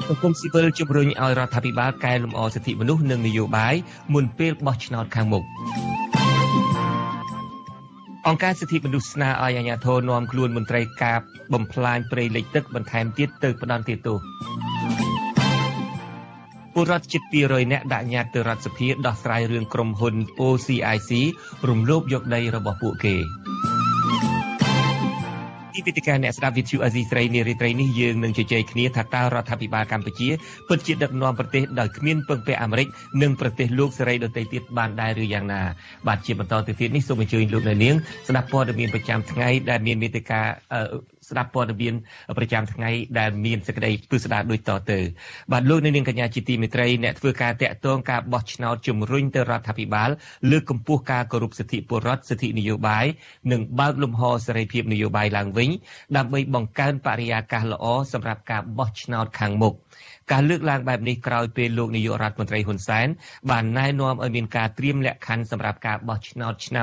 សង្គមស៊ីវិលជំរុញឲ្យរដ្ឋាភិបាលកែលម្អសិទ្ធិមនុស្សនិងនយោបាយមុនពេលបោះឆ្នោតខាងមុខអង្គការសិទ្ធិមនុស្សស្នើឲ្យអាជ្ញាធរនាំខ្លួនមន្ត្រីការបំផ្លាញព្រៃលិចទឹកបន្ថែមទៀតទៅផ្ដន្ទាទោសពលរដ្ឋជិត200នាក់ដាក់ញត្តិទៅរដ្ឋសភាដោះស្រាយរឿងក្រុមហ៊ុន OCIC រំលោភយកដីរបស់ពួកគេទីពិធីការអ្នកស្ដាប់វិទ្យុអាស៊ីសេរីនារីត្រីនេះយើងនឹងជជែកគ្នាថាតើរដ្ឋាភិបាលកម្ពុជាពិតជាដឹកនាំប្រទេសដោយគ្មានពឹងពាក់អាមេរិកនិងប្រទេសលោកសេរីដទៃទៀតបានដែរឬយ៉ាងណាបាទជាបន្តទៅទៀតនេះសូមអញ្ជើញលោកអ្នកនាងស្ដាប់ព័ត៌មានប្រចាំថ្ងៃដែលមានមេតិការស្ដាប់ព័ត៌មានប្រចាំថ្ងៃដែលមានសេចក្តីពិស្ដារដូចតទៅបាទលោកអ្នកនាងកញ្ញាជាទីមេត្រីអ្នកធ្វើការតាក់ទងការបោះឆ្នោតជំរុញទៅរដ្ឋាភិបាលលើកកម្ពស់ការគោរពសិទ្ធិពលរដ្ឋសិទ្ធិនយោបាយនិងបើកលំហសេរីភាពនយោបាយឡើងវិញដើម្បីបង្កើនបរិយាកាសល្អសម្រាប់ការបោះឆ្នោតខាងមុខការលើកឡើងបែបនេះក្រោយពេលលោកនាយករដ្ឋមន្ត្រីហ៊ុនសែនបានណែនាំឲ្យមានការត្រៀមលក្ខខណ្ឌសម្រាប់ការបោះឆ្នោតឆ្នាំ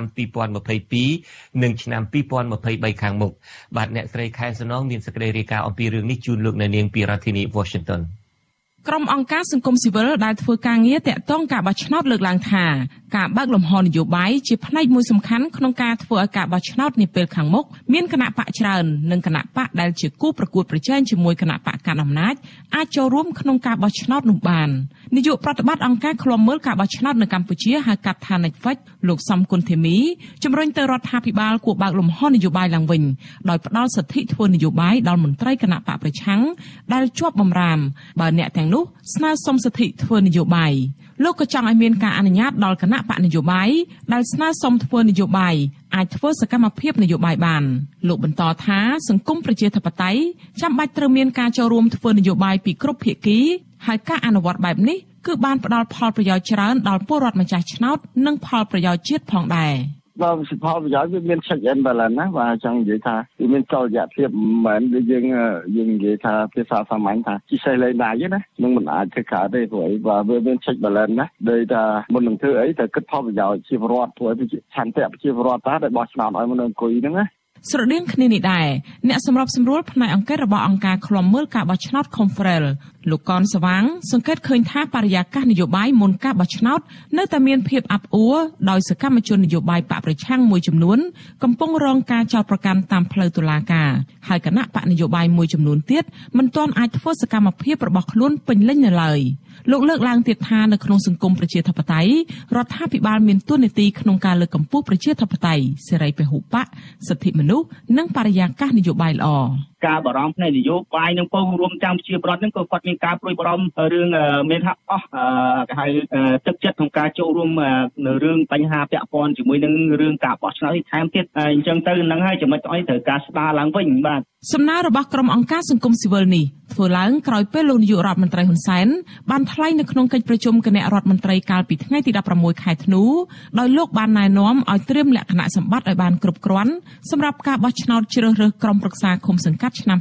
2022និងឆ្នាំ2023ខាងមុខបាទអ្នកស្រីខែសំណងមានសេចក្តីរាយការណ៍អំពីរឿងនេះជូនលោកអ្នកនាងពីរដ្ឋធានី Washington ក្រុមអង្គការសង្គមស៊ីវិលដែលធ្វើការងារតាក់ទងការបោះឆ្នោតលើកឡើងថាការបើកលំហនយោបាយជាផ្នែកមួយសំខាន់ក្នុងការធ្វើឲ្យការបោះឆ្នោតនាពេលខាងមុខមានគណៈបកច្រើននិងគណៈបកដែលជាគូប្រកួតប្រជែងជាមួយគណៈបកកណ្ដាលអំណាចអាចចូលរួមក្នុងការបោះឆ្នោតនោះបាននាយកប្រតិបត្តិអង្គការឃ្លាំមើលការបោះឆ្នោតនៅកម្ពុជាហៅកាត់ថា NECFEC លោកសំគុណធីមីជំរុញទៅរដ្ឋាភិបាលគួរបើកលំហនយោបាយឡើងវិញដោយផ្ដល់សិទ្ធិធ្វើនយោបាយដល់មន្ត្រីគណៈបកប្រឆាំងដែលជាប់បម្រាមបើអ្នកទាំងនោះស្នើសុំសិទ្ធិធ្វើនយោបាយលោកក៏ចង់ឲ្យមានការអនុញ្ញាតដល់គណៈបកនយោបាយដែលស្នើសុំធ្វើនយោបាយអាចធ្វើសកម្មភាពនយោបាយបានលោកបន្តថាសង្គមប្រជាធិបតេយ្យចាំបាច់ត្រូវមានការចូលរួមធ្វើនយោបាយពីគ្រប់ភាគីហើយការអនុវត្តបែបនេះគឺបានផ្ដល់ផលប្រយោជន៍ច្រើនដល់ពលរដ្ឋម្ចាស់ឆ្នោតនិងផលប្រយោជន៍ជាតិផងដែរបើសិទ្ធិផលប្រយោជន៍វាមាន check and balance ណាបាទចង់និយាយថាវាមានតុល្យភាពមិនមែនយើងនិយាយថាភាសាសាមញ្ញថាជីសេះលេងដៃទេណានឹងមិនអាចធ្វើកើតទេព្រោះអីបាទវាមាន check balance ណាដូចថាមុននឹងធ្វើអីត្រូវគិតផលប្រយោជន៍ជីវរដ្ឋព្រោះឆន្ទៈប្រជាពលរដ្ឋតាដែលបោះឆ្នោតឲ្យមនុស្សអង្គុយហ្នឹងណាស្រដៀងគ្នានេះដែរអ្នកសម្របសម្រួលផ្នែកអង្គការរបស់អង្គការឃ្លាំមើលការបោះឆ្នោត Confrel លោកកនស្វាងសង្កេតឃើញថាបរិយាកាសនយោបាយមុនការបោះឆ្នោតនៅតែមានភាពអាប់អួរដោយសកម្មជននយោបាយបកប្រឆាំងមួយចំនួនកំពុងរងការចោទប្រកាន់តាមផ្លូវតុលាការហើយគណៈបកនយោបាយមួយចំនួនទៀតមិនទាន់អាចធ្វើសកម្មភាពរបស់ខ្លួនពេញលេញនៅឡើយលោកលើកឡើងទៀតថានៅក្នុងសង្គមប្រជាធិបតេយ្យរដ្ឋាភិបាលមានតួនាទីក្នុងការលើកកម្ពស់ប្រជាធិបតេយ្យសេរីពហុបកសិទ្ធិមនុស្សនិងបរិយាកាសនយោបាយល្អការបារម្ភផ្នែកនយោបាយនឹងពងរួមចាំជាប្រវត្តិហ្នឹងក៏គាត់មានការព្រួយបារម្ភរឿងមានថាអស់គេហៅទឹកចិត្តក្នុងការចូលរួមនៅរឿងបញ្ហាពាក់ព័ន្ធជាមួយនឹងរឿងការបោះឆ្នោតថែមទៀតអញ្ចឹងទៅនឹងហើយចំណុចអីត្រូវការស្ដារឡើងវិញបាទសំណើរបស់ក្រុមអង្គការសង្គមស៊ីវិលនេះធ្វើឡើងក្រោយពេលលោកនាយករដ្ឋមន្ត្រីហ៊ុនសែនបានថ្លែងនៅក្នុងកិច្ចប្រជុំគណៈរដ្ឋមន្ត្រីកាលពីថ្ងៃទី16ខែធ្នូដោយលោកបានណែនាំឲ្យត្រៀមលក្ខណៈសម្បត្តិឲ្យបានគ្រប់គ្រាន់សម្រាប់ការបោះឆ្នោតជ្រើសរើសក្រុមប្រឹក្សាឃុំសង្កាត់ឆ្នាំ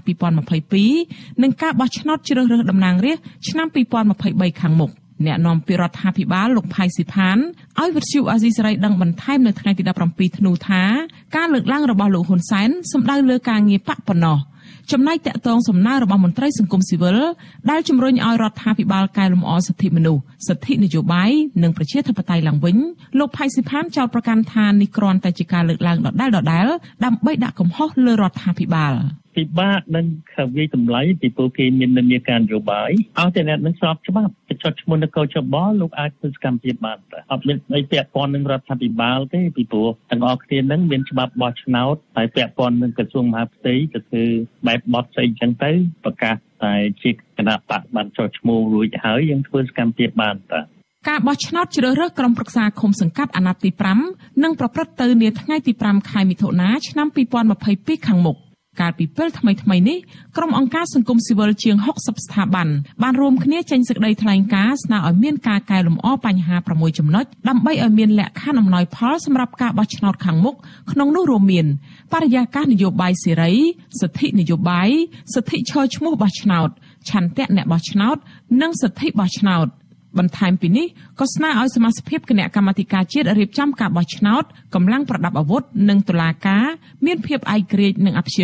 2022និងការបោះឆ្នោតជ្រើសរើសតំណាងរាស្ត្រឆ្នាំ2023ខាងមុខអ្នកនាំពាក្យរដ្ឋាភិបាលលោកផៃស៊ីផានឲ្យវិទ្យុអាស៊ីសេរីដឹងបន្ថែមនៅថ្ងៃទី17ធ្នូថាការលើកឡើងរបស់លោកហ៊ុនសែនសំដៅលើការងារបកប៉ុណ្ណោះចំណែកតាក់ទងសំណើរបស់មន្ត្រីសង្គមស៊ីវិលដែលជំរុញឲ្យរដ្ឋាភិបាលកែលម្អសិទ្ធិមនុស្សសិទ្ធិនយោបាយនិងប្រជាធិបតេយ្យឡើងវិញលោកផៃស៊ីផានចោទប្រកាន់ថានេះគ្រាន់តែជាការលើកឡើងដដែលៗដើម្បីដាក់កំហុសលើរដ្ឋាភិបាលពិបាកនឹងខវិយតម្លៃពីពួកគេមាននិន្នាការនយោបាយអស់តែអ្នកនឹងស្របច្បាប់បញ្ចុះឈ្មោះនគរចបលោកអាចធ្វើសកម្មភាពបានតែអត់មានអីពាក់ព័ន្ធនឹងរដ្ឋាភិបាលទេពីព្រោះទាំងអស់គ្នានឹងមានច្បាប់បោះឆ្នោតហើយពាក់ព័ន្ធនឹងក្រសួងមហាផ្ទៃក៏គឺបែបបត់ស្អីចឹងទៅប្រកាសតែជាគណៈបកបានចុះឈ្មោះរួចហើយយើងធ្វើសកម្មភាពបានតែការបោះឆ្នោតជ្រើសរើសក្រុមប្រឹក្សាឃុំសង្កាត់អាណត្តិទី5នឹងប្រព្រឹត្តទៅនាថ្ងៃទី5ខែមិថុនាឆ្នាំ2022ខាងមុខកាលពីពេលថ្មីៗនេះក្រុមអង្គការសង្គមស៊ីវិលជាង60ស្ថាប័នបានរួមគ្នាចេញសេចក្តីថ្លែងការណ៍ស្នើឲ្យមានការកែលម្អបញ្ហា6ចំណុចដើម្បីឲ្យមានលក្ខខណ្ឌអំណោយផលសម្រាប់ការបោះឆ្នោតខាងមុខក្នុងនោះរួមមានបរិយាកាសនយោបាយសេរីសិទ្ធិនយោបាយសិទ្ធិឈរឈ្មោះបោះឆ្នោតឆន្ទៈអ្នកបោះឆ្នោតនិងសិទ្ធិបោះឆ្នោតបន្ថែមពីនេះក៏ស្នើឲ្យសមាជិកគណៈកម្មាធិការជាតិរៀបចំការបោះឆ្នោតកម្លាំងប្រដាប់អាវុធនិងតុលាការមានភាពឯករាជ្យនិងអព្យាក្រឹត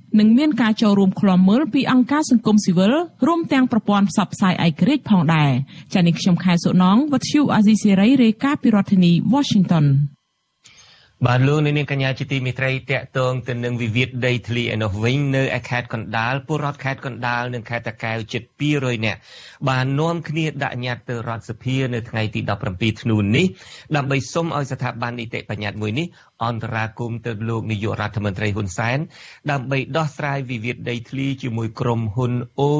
និងមានការចូលរួមឃ្លាំមើលពីអង្គការសង្គមស៊ីវិលរួមទាំងប្រព័ន្ធផ្សព្វផ្សាយឯករាជ្យផងដែរចា៎នេះខ្ញុំខែសុណងវັດឈូអាស៊ីសេរីរាយការណ៍ពីរដ្ឋធានី Washington បាទលោកនាងកញ្ញាជាទីមេត្រីតាក់ទងទៅនឹងវិវាទដីធ្លីឯនោះវិញនៅឯខេត្តកណ្ដាលពលរដ្ឋខេត្តកណ្ដាលនិងខេត្តតាកែវជិត200នាក់បាននាំគ្នាដាក់ញត្តិទៅរដ្ឋសភានៅថ្ងៃទី17ធ្នូនេះដើម្បីសុំឲ្យស្ថាប័ននីតិបញ្ញត្តិមួយនេះអន្តរាគមន៍ទៅលោកនាយករដ្ឋមន្ត្រីហ៊ុនសែនដើម្បីដោះស្រាយវិវាទដីធ្លីជាមួយក្រុមហ៊ុន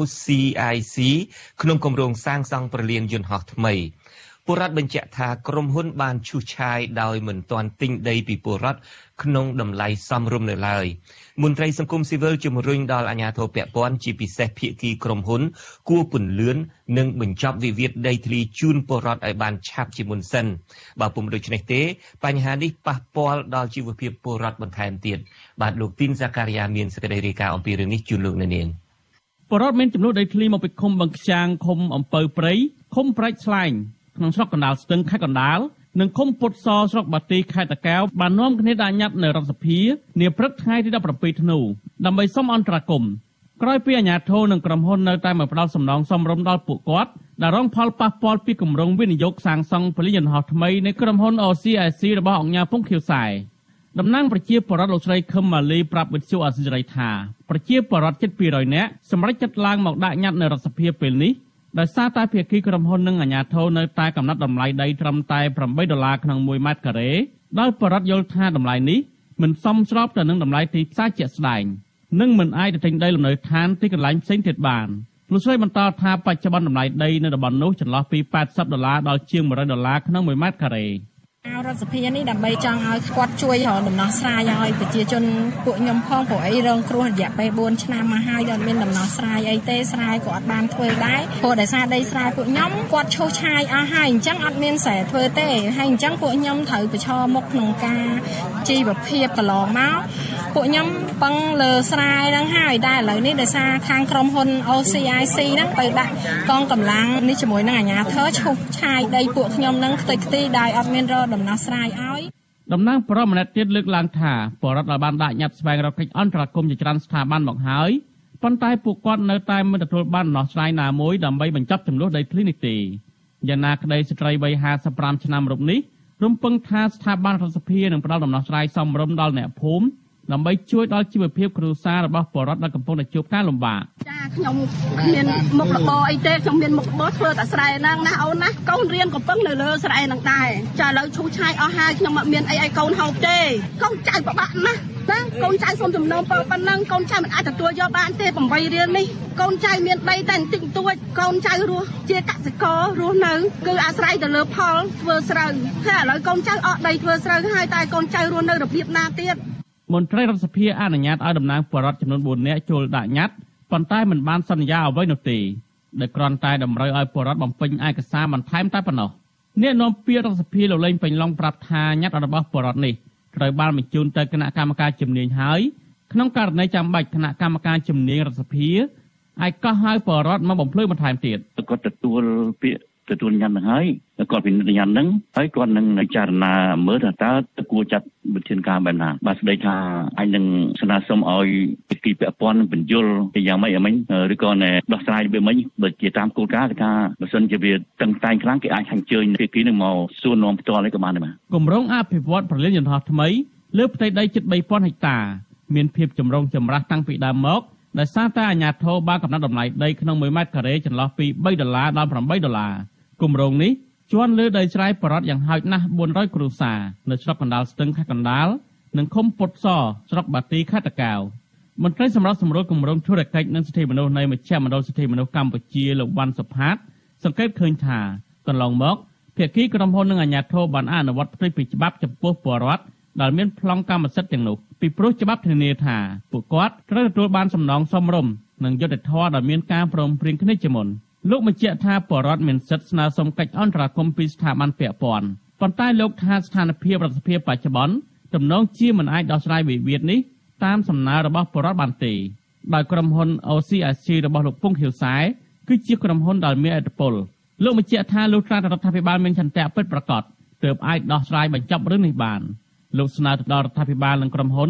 OCIC ក្នុងគម្រោងសាងសង់ព្រលានយន្តហោះថ្មីពលរដ្ឋបញ្ជាក់ថាក្រុមហ៊ុនបានឈូសឆាយដោយមិនទាន់ទិញដីពីពលរដ្ឋក្នុងតម្លៃសមរម្យនៅឡើយមន្ត្រីសង្គមស៊ីវិលជំរុញដល់អាជ្ញាធរពាក់ព័ន្ធជាពិសេសភាគីក្រុមហ៊ុនគួរពន្លឿននិងបញ្ចប់វិវាទដីធ្លីជូនពលរដ្ឋឲ្យបានឆាប់ជាមុនសិនបើពុំដូច្នេះទេបញ្ហានេះប៉ះពាល់ដល់ជីវភាពពលរដ្ឋបន្ថែមទៀតបាទលោកទីនសាការីយ៉ាមានសេចក្តីរាយការណ៍អំពីរឿងនេះជូនលោកអ្នកនាងពលរដ្ឋមានចំនួនដីធ្លីមកពីឃុំបឹងខ្ចាងឃុំអំពៅព្រៃឃុំប្រាច់ស្លែងក្នុងស្រុកកណ្ដាលស្ទឹងខេត្តកណ្ដាលនិងឃុំពុតសស្រុកបាទីខេត្តតាកែវបាននាំគ្នាដាក់ញត្តិនៅរដ្ឋសភានាព្រឹកថ្ងៃទី17ធ្នូដើម្បីសុំអន្តរាគមន៍ក្រោយពីអាជ្ញាធរនិងក្រុមហ៊ុននៅតែមកផ្ដាល់សំណងសមរម្យដល់ពួកគាត់ដែលរងផលប៉ះពាល់ពីគម្រោងវិនិយោគសាងសង់ព្រលានយន្តហោះថ្មីនៃក្រុមហ៊ុន OCIC របស់អង្គការពងខៀវសែតំណាងប្រជាពលរដ្ឋលោកស្រីខឹមម៉ាលីប្រាប់វិទ្យុអាស៊ីសេរីថាប្រជាពលរដ្ឋជិត200នាក់សម្រេចចិត្តឡើងមកដាក់ញត្តិនៅរដ្ឋសភាពេលនេះដោយសារតែភាគីក្រុមហ៊ុននិងអាជ្ញាធរនៅតែកំណត់តម្លៃដីត្រឹមតែ$8ក្នុង1ម៉ែត្រការ៉េដោយបរិវត្តយល់ថាតម្លៃនេះមិនសមស្របទៅនឹងតម្លៃទីផ្សារជាក់ស្ដែងនិងមិនអាចទៅទិញដីលំនៅឋានទីកន្លែងផ្សេងទៀតបានលោកស្រីបន្តថាបច្ចុប្បន្នតម្លៃដីនៅតំបន់នោះចន្លោះពី$80ដល់ជាង$100ក្នុង1ម៉ែត្រការ៉េរដ្ឋសភានេះដើម្បីចង់ឲ្យគាត់ជួយរកដំណោះស្រាយឲ្យប្រជាជនពួកខ្ញុំផងព្រោះអីរងគ្រោះរយៈពេល4ឆ្នាំមកហើយអត់មានដំណោះស្រាយអីទេស្រែក៏អត់បានធ្វើដែរព្រោះដោយសារដីស្រែពួកខ្ញុំគាត់ឈូសឆាយអស់ហើយអញ្ចឹងអត់មានស្រែធ្វើទេហើយអញ្ចឹងពួកខ្ញុំត្រូវប្រឈមមុខក្នុងការជីវភាពកន្លងមកពួកខ្ញុំពឹងលើស្រែហ្នឹងហើយតែឥឡូវនេះដោយសារខាងក្រុមហ៊ុន OCIC ហ្នឹងទៅដាក់កងកម្លាំងនេះជាមួយនឹងអាជ្ញាធរឈូសឆាយដីពួកខ្ញុំហ្នឹងខ្ទេចខ្ទីដោយអត់មានរកដំណោះស្រាយឲ្យតំណាងប្រមម្នាក់ទៀតលើកឡើងថាបរដ្ឋបានដាក់ញត្តិស្វែងរកកិច្ចអន្តរាគមន៍ជាច្រើនស្ថាប័នមកហើយប៉ុន្តែពួកគាត់នៅតែមិនទទួលបានដំណោះស្រាយណាមួយដើម្បីបញ្ចប់ចំនួនដីធ្លីនេះទេយ៉ាងណាក្តីស្ត្រីវ័យ55ឆ្នាំរូបនេះរំពឹងថាស្ថាប័នរដ្ឋសភានឹងផ្ដល់ដំណោះស្រាយសមរម្យដល់អ្នកភូមិដើម្បីជួយដល់ជីវភាពគ្រួសាររបស់ពលរដ្ឋដែលកំពុងតែជួបការលំបាកចាខ្ញុំមានមុខរបរអីទេខ្ញុំមានមុខរបរធ្វើតែស្រែហ្នឹងណាអូនណាកូនរៀនកំពុងនៅលើស្រែហ្នឹងដែរចាឥឡូវឈូសឆាយអស់ហើយខ្ញុំអត់មានអីឲ្យកូនហូបទេកូនចៅពិបាកណាស់ណាកូនចៅសុំចំណងប៉ុណ្ណឹងកូនចៅមិនអាចទទួលយកបានទេ8រៀលនេះកូនចៅមានដីតែបន្តិចបន្តួចកូនចៅរស់ជាកសិកររស់នៅគឺអាស្រ័យទៅលើផលធ្វើស្រូវហើយឥឡូវកូនចៅអត់ដីធ្វើស្រូវហើយតែកូនចៅរស់នៅរបៀបណាទៀតមន្ត្រីរដ្ឋសភាអនុញ្ញាតឲ្យតំណាងបរដ្ឋចំនួន4នាក់ចូលដាក់ញត្តិប៉ុន្តែមិនបានសន្យាអ្វីនោះទេដោយគ្រាន់តែតម្រូវឲ្យបរដ្ឋបំពេញឯកសារបន្ថែមតែប៉ុណ្ណោះអ្នកនាំពាក្យរដ្ឋសភាលោកលេងពេញឡុងប្រាប់ថាញត្តិរបស់បរដ្ឋនេះត្រូវបានបញ្ជូនទៅគណៈកម្មការជំនាញហើយក្នុងករណីចាំបាច់គណៈកម្មការជំនាញរដ្ឋសភាអាចកោះហៅបរដ្ឋមកបំភ្លឺបន្ថែមទៀតគាត់ទទួលពាក្យទទួលញត្តិនឹងហើយគាត់ពិនិត្យញត្តិនឹងហើយគាត់នឹងពិចារណាមើលថាតើគួរចាត់វិធានការបែបណាបាទស្ដីថាអាចនឹងស្នើសុំឲ្យភាគីពាក់ព័ន្ធនឹងបញ្យល់យ៉ាងម៉េចឬក៏ដោះស្រាយវាមិញបើជាតាមគោលការណ៍គេថាបើសិនជាវាតឹងតែងខ្លាំងគេអាចអញ្ជើញភាគីនឹងមកសួរនាំផ្ទាល់នេះក៏បានដែរបាទគម្រោងអភិវឌ្ឍព្រលានយន្តហោះថ្មីលើផ្ទៃដីជិត3000ហិកតាមានភាពចម្រុងចម្រាស់តាំងពីដើមមកដោយសារតែអាជ្ញាធរបានកំណត់តម្លៃដីក្នុង1ម៉ែត្រការ៉េចន្លោះពី$3ដល់$8គម្រោងនេះជាន់លើដីស្រែបរដ្ឋយ៉ាងហោចណាស់400គ្រួសារនៅស្រុកកណ្ដាលស្ទឹងខេត្តកណ្ដាលនិងឃុំពុតសស្រុកបាទីខេត្តតាកែវមន្ត្រីសម្រាប់សម្រួលគម្រោងធុរកិច្ចនិងសិទ្ធិមនុស្សនៃមជ្ឈមណ្ឌលសិទ្ធិមនុស្សកម្ពុជាលោកវ៉ាន់សុផាតសង្កេតឃើញថាកន្លងមកភាគីក្រុមហ៊ុននិងអាជ្ញាធរបានអនុវត្តផ្ទុយពីច្បាប់ចំពោះពលរដ្ឋដែលមានប្លង់កម្មសិទ្ធិទាំងនោះពីព្រោះច្បាប់ធានាថាពួកគាត់ត្រូវទទួលបានសំណងសមរម្យនិងយុត្តិធម៌ដែលមានការព្រមព្រៀងគ្នាជាមុនលោកបញ្ជាក់ថាបរដ្ឋមានសិទ្ធិស្នើសុំកិច្ចអន្តរាគមន៍ពីស្ថាប័នពាក់ព័ន្ធប៉ុន្តែលោកថាស្ថានភាពរដ្ឋសភាបច្ចុប្បន្នទំនងជាមិនអាចដោះស្រាយវិវាទនេះតាមសំណើរបស់បរដ្ឋបានទេដោយក្រុមហ៊ុន OCIC របស់លោកពងខៀវសែគឺជាក្រុមហ៊ុនដែលមានឥទ្ធិពលលោកបញ្ជាក់ថាលោករដ្ឋាភិបាលមានឆន្ទៈពិតប្រាកដទើបអាចដោះស្រាយបញ្ចប់រឿងនេះបានលោកស្នើទៅដល់រដ្ឋាភិបាលនិងក្រុមហ៊ុន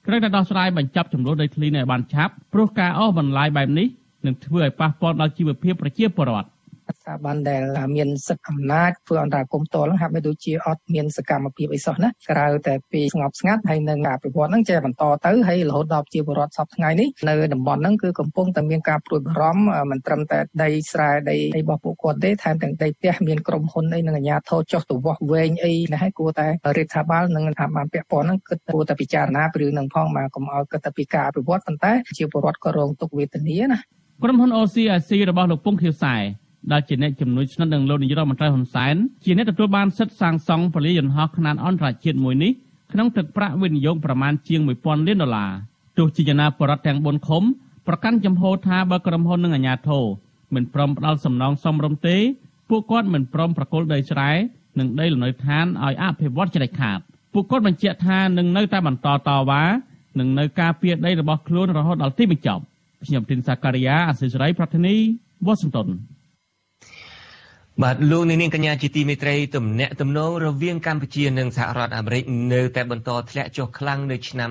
ត្រូវតែដោះស្រាយបញ្ចប់ចំនួនដីធ្លីនេះឲ្យបានឆាប់ព្រោះការអូសបន្លាយបែបនេះនឹងធ្វើឲ្យប៉ះពាល់ដល់ជីវភាពប្រជាពលរដ្ឋស្ថាប័នដែលមានសិទ្ធិអំណាចធ្វើអន្តរាគមន៍ផ្ទាល់ហ្នឹងហាក់បីដូចជាអត់មានសកម្មភាពអីសោះណាក្រៅតែពីស្ងប់ស្ងាត់ហើយនឹងការពិវត្តហ្នឹងចេះបន្តទៅហើយរហូតដល់ប្រជាពលរដ្ឋសពថ្ងៃនេះនៅតំបន់ហ្នឹងគឺកំពុងតែមានការព្រួយបារម្ភមិនត្រឹមតែដីស្រែដីរបស់ពួកគាត់ទេថែមទាំងដីផ្ទះមានក្រុមហ៊ុនអីនឹងអាជ្ញាធរចុះទៅវាស់វែងអីណាហើយគួរតែរដ្ឋាភិបាលនិងស្ថាប័នពាក់ព័ន្ធហ្នឹងគិតគួរតែពិចារណាពីរឿងហ្នឹងផងមកកុំឲ្យគិតតែពីការអភិវឌ្ឍប៉ុន្តែប្រជាពលរដ្ឋក៏រងទុក្ខវេទនាណាក្រុមហ៊ុន OCIC របស់លោកពងខៀវសែដែលជាអ្នកជំនួយស្និទ្ធនឹងលោកនាយករដ្ឋមន្ត្រីហ៊ុនសែនជាអ្នកទទួលបានសិទ្ធិសាងសង់ពលាយន្តហោះខ្នាតអន្តរជាតិមួយនេះក្នុងទឹកប្រាក់វិនិយោគប្រមាណជាង$1000 លានទោះជាយ៉ាងណាបរិវត្តទាំង4ឃុំប្រកាន់ចំហថាបើក្រុមហ៊ុននិងអាជ្ញាធរមិនព្រមផ្ដល់សំណងសមរម្យទេពួកគាត់មិនព្រមប្រគល់ដីស្រែនិងដីលំនៅឋានឲ្យអភិវឌ្ឍជាដាច់ខាតពួកគាត់បញ្ជាក់ថានឹងនៅតែបន្តតវ៉ានិងនៅការពារដីរបស់ខ្លួនរហូតដល់ទីបញ្ចប់ខ្ញុំទីនសាការីយ៉ាអសិរ័យប្រធានីវ៉ាស៊ីនតោនបាទលោកនាងកញ្ញាជាទីមេត្រីទំនាក់ទំនងរវាងកម្ពុជានិងសហរដ្ឋអាមេរិកនៅតែបន្តធ្លាក់ចុះខ្លាំងនៅឆ្នាំ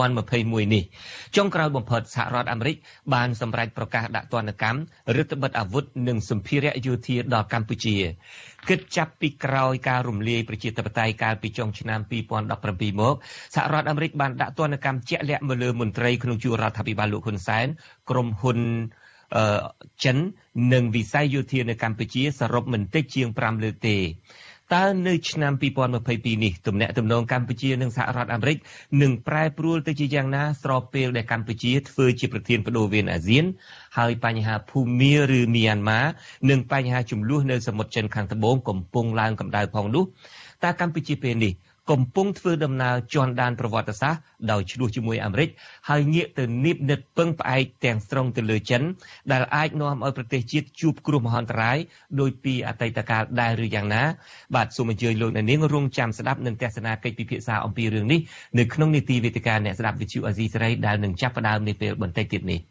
2021នេះចុងក្រោយបំផុតសហរដ្ឋអាមេរិកបានសម្រេចប្រកាសដាក់ទណ្ឌកម្មរដ្ឋបិទអាវុធនិងសម្ភារៈយោធាដល់កម្ពុជាគិតចាប់ពីក្រោយការរំលាយប្រជាធិបតេយ្យកាលពីចុងឆ្នាំ2017មកសហរដ្ឋអាមេរិកបានដាក់ទណ្ឌកម្មជាក់លាក់មកលើមន្ត្រីក្នុងជួររដ្ឋាភិបាលលោកហ៊ុនសែនក្រុមហ៊ុនចិននិងវិស័យយោធានៅកម្ពុជាសរុបមិនតិចជាង5លើកទេតើនៅឆ្នាំ2022នេះទំនាក់ទំនងកម្ពុជានិងសហរដ្ឋអាមេរិកនឹងប្រែប្រួលទៅជាយ៉ាងណាស្របពេលដែលកម្ពុជាធ្វើជាប្រធានបដូវវេនអាស៊ានហើយបញ្ហាភូមាឬមីយ៉ាន់ម៉ានិងបញ្ហាចំនួននៅសមុទ្រចិនខាងត្បូងកំពុងឡើងកម្ដៅផងនោះតើកម្ពុជាពេលនេះកំពុងធ្វើដំណើរជាន់ដានប្រវត្តិសាស្ត្រដោយឆ្លោះជាមួយអាមេរិកហើយងាកទៅនីបនិតពឹងផ្អែកទាំងស្រុងទៅលើចិនដែលអាចនាំឲ្យប្រទេសជាតិជួបគ្រោះមហន្តរាយដោយពីអតីតកាលដែរឬយ៉ាងណាបាទសូមអញ្ជើញលោកអ្នកនាងរងចាំស្ដាប់នឹងទស្សនាកិច្ចពិភាក្សាអំពីរឿងនេះនៅក្នុងនីតិវេទិកាអ្នកស្ដាប់វិទ្យុអាស៊ីសេរីដែលនឹងចាប់ផ្ដើមនាពេលបន្តិចទៀតនេះ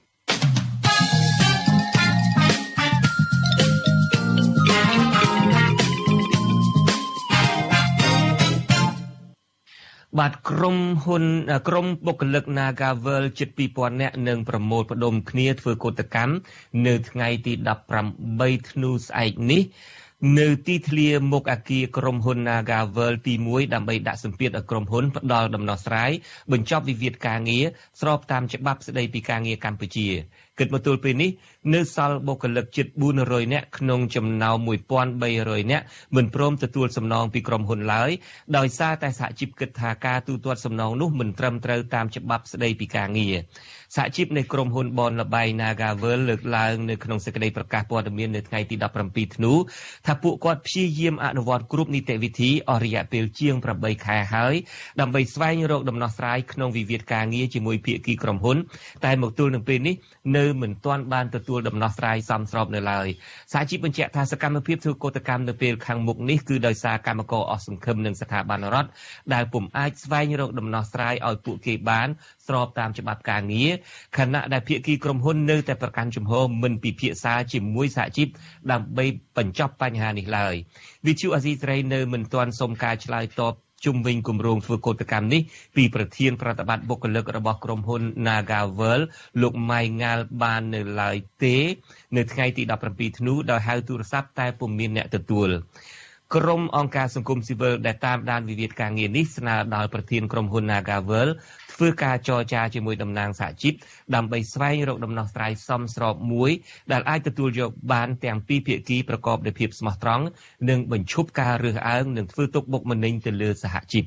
បាទក្រុមបុគ្គលិក Nagavel ជិត 2000 នាក់នឹងប្រមូលផ្ដុំគ្នាធ្វើកោតកម្មនៅថ្ងៃទី18ធ្នូស្អែកនេះនៅទីធ្លាមុខអគារក្រុមហ៊ុន Nagavel ទី1ដើម្បីដាក់សម្ពាធឲ្យក្រុមហ៊ុនផ្ដល់ដំណោះស្រាយបញ្ចប់វិវាទការងារស្របតាមច្បាប់ស្តីពីការងារកម្ពុជាគិតមកទល់ពេលនេះនៅសល់បុគ្គលិកជិត400នាក់ក្នុងចំណោម1300នាក់មិនព្រមទទួលសំណងពីក្រុមហ៊ុនឡើយដោយសារតែសហជីពគិតថាការទូទាត់សំណងនោះមិនត្រឹមត្រូវតាមច្បាប់ស្តីពីការងារសហជីពនៃក្រុមហ៊ុនបនលបៃ Nagavel លើកឡើងនៅក្នុងសេចក្តីប្រកាសព័ត៌មាននៅថ្ងៃទី17ធ្នូថាពួកគាត់ព្យាយាមអនុវត្តគ្រប់នីតិវិធីអស់រយៈពេលជាង8ខែហើយដើម្បីស្វែងរកដំណោះស្រាយក្នុងវិវាទការងារជាមួយភាគីក្រុមហ៊ុនតែមកទល់នឹងពេលនេះនៅមិនទាន់បានទទួលដំណោះស្រាយសមស្របនៅឡើយសហជីពបញ្ជាក់ថាសកម្មភាពធ្វើកោតកម្មនៅពេលខាងមុខនេះគឺដោយសារកម្មករអស់សង្ឃឹមនឹងស្ថាប័នរដ្ឋដែលពុំអាចស្វែងរកដំណោះស្រាយឲ្យពួកគេបានស្របតាមច្បាប់ការងារខណៈដែលភាគីក្រុមហ៊ុននៅតែប្រកាន់ជំហរមិនពិភាក្សាជាមួយសហជីពដើម្បីបញ្ចប់បញ្ហានេះឡើយវិទ្យុអាស៊ីសេរីនៅមិនទាន់សុំការឆ្លើយតបជុំវិញគម្រោងធ្វើកោតកម្មនេះពីប្រធានប្រតិបត្តិបុគ្គលិករបស់ក្រុមហ៊ុន Nagavel លោកម៉ៃងាលបាននៅឡើយទេនៅថ្ងៃទី17ធ្នូដោយហៅទូរស័ព្ទតែពុំមានអ្នកទទួលក្រុមអង្គការសង្គមស៊ីវិលដែលតាមដានវិវាទការងារនេះស្នើដល់ប្រធានក្រុមហ៊ុន Nagavel ធ្វើការចរចាជាមួយតំណាងសហជីពដើម្បីស្វែងរកដំណោះស្រាយសមស្របមួយដែលអាចទទួលយកបានទាំងពីរភាគីប្រកបដោយភាពស្មោះត្រង់និងបញ្ឈប់ការរើសអើងនិងធ្វើទុកបុកម្នេញទៅលើសហជីព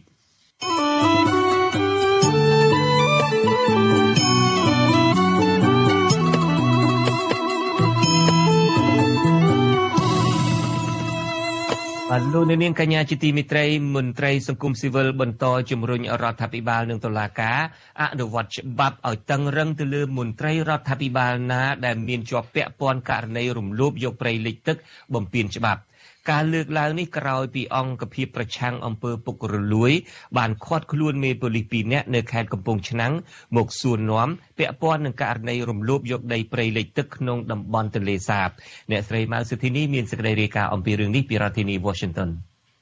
បាទលោកនាងកញ្ញាជាទីមេត្រីមន្ត្រីសង្គមស៊ីវិលបន្តជំរុញរដ្ឋាភិបាលនិងតុលាការអនុវត្តច្បាប់ឲ្យតឹងរឹងទៅលើមន្ត្រីរដ្ឋាភិបាលណាដែលមានជាប់ពាក់ព័ន្ធករណីរំលោភយកព្រៃលិចទឹកបំពានច្បាប់ការលើកឡើងនេះក្រោយពីអង្គភាពប្រឆាំងអំពើពុករលួយបានឃាត់ខ្លួនមេប៉ូលីស2នាក់នៅខេត្តកំពង់ឆ្នាំងមកសួរនាំពាក់ព័ន្ធនឹងករណីរំលោភយកដីព្រៃលិចទឹកក្នុងតំបន់ទន្លេសាបអ្នកស្រីម៉ៅសុធីនីមានសេចក្តីរាយការណ៍អំពីរឿងនេះពីរដ្ឋធានី Washington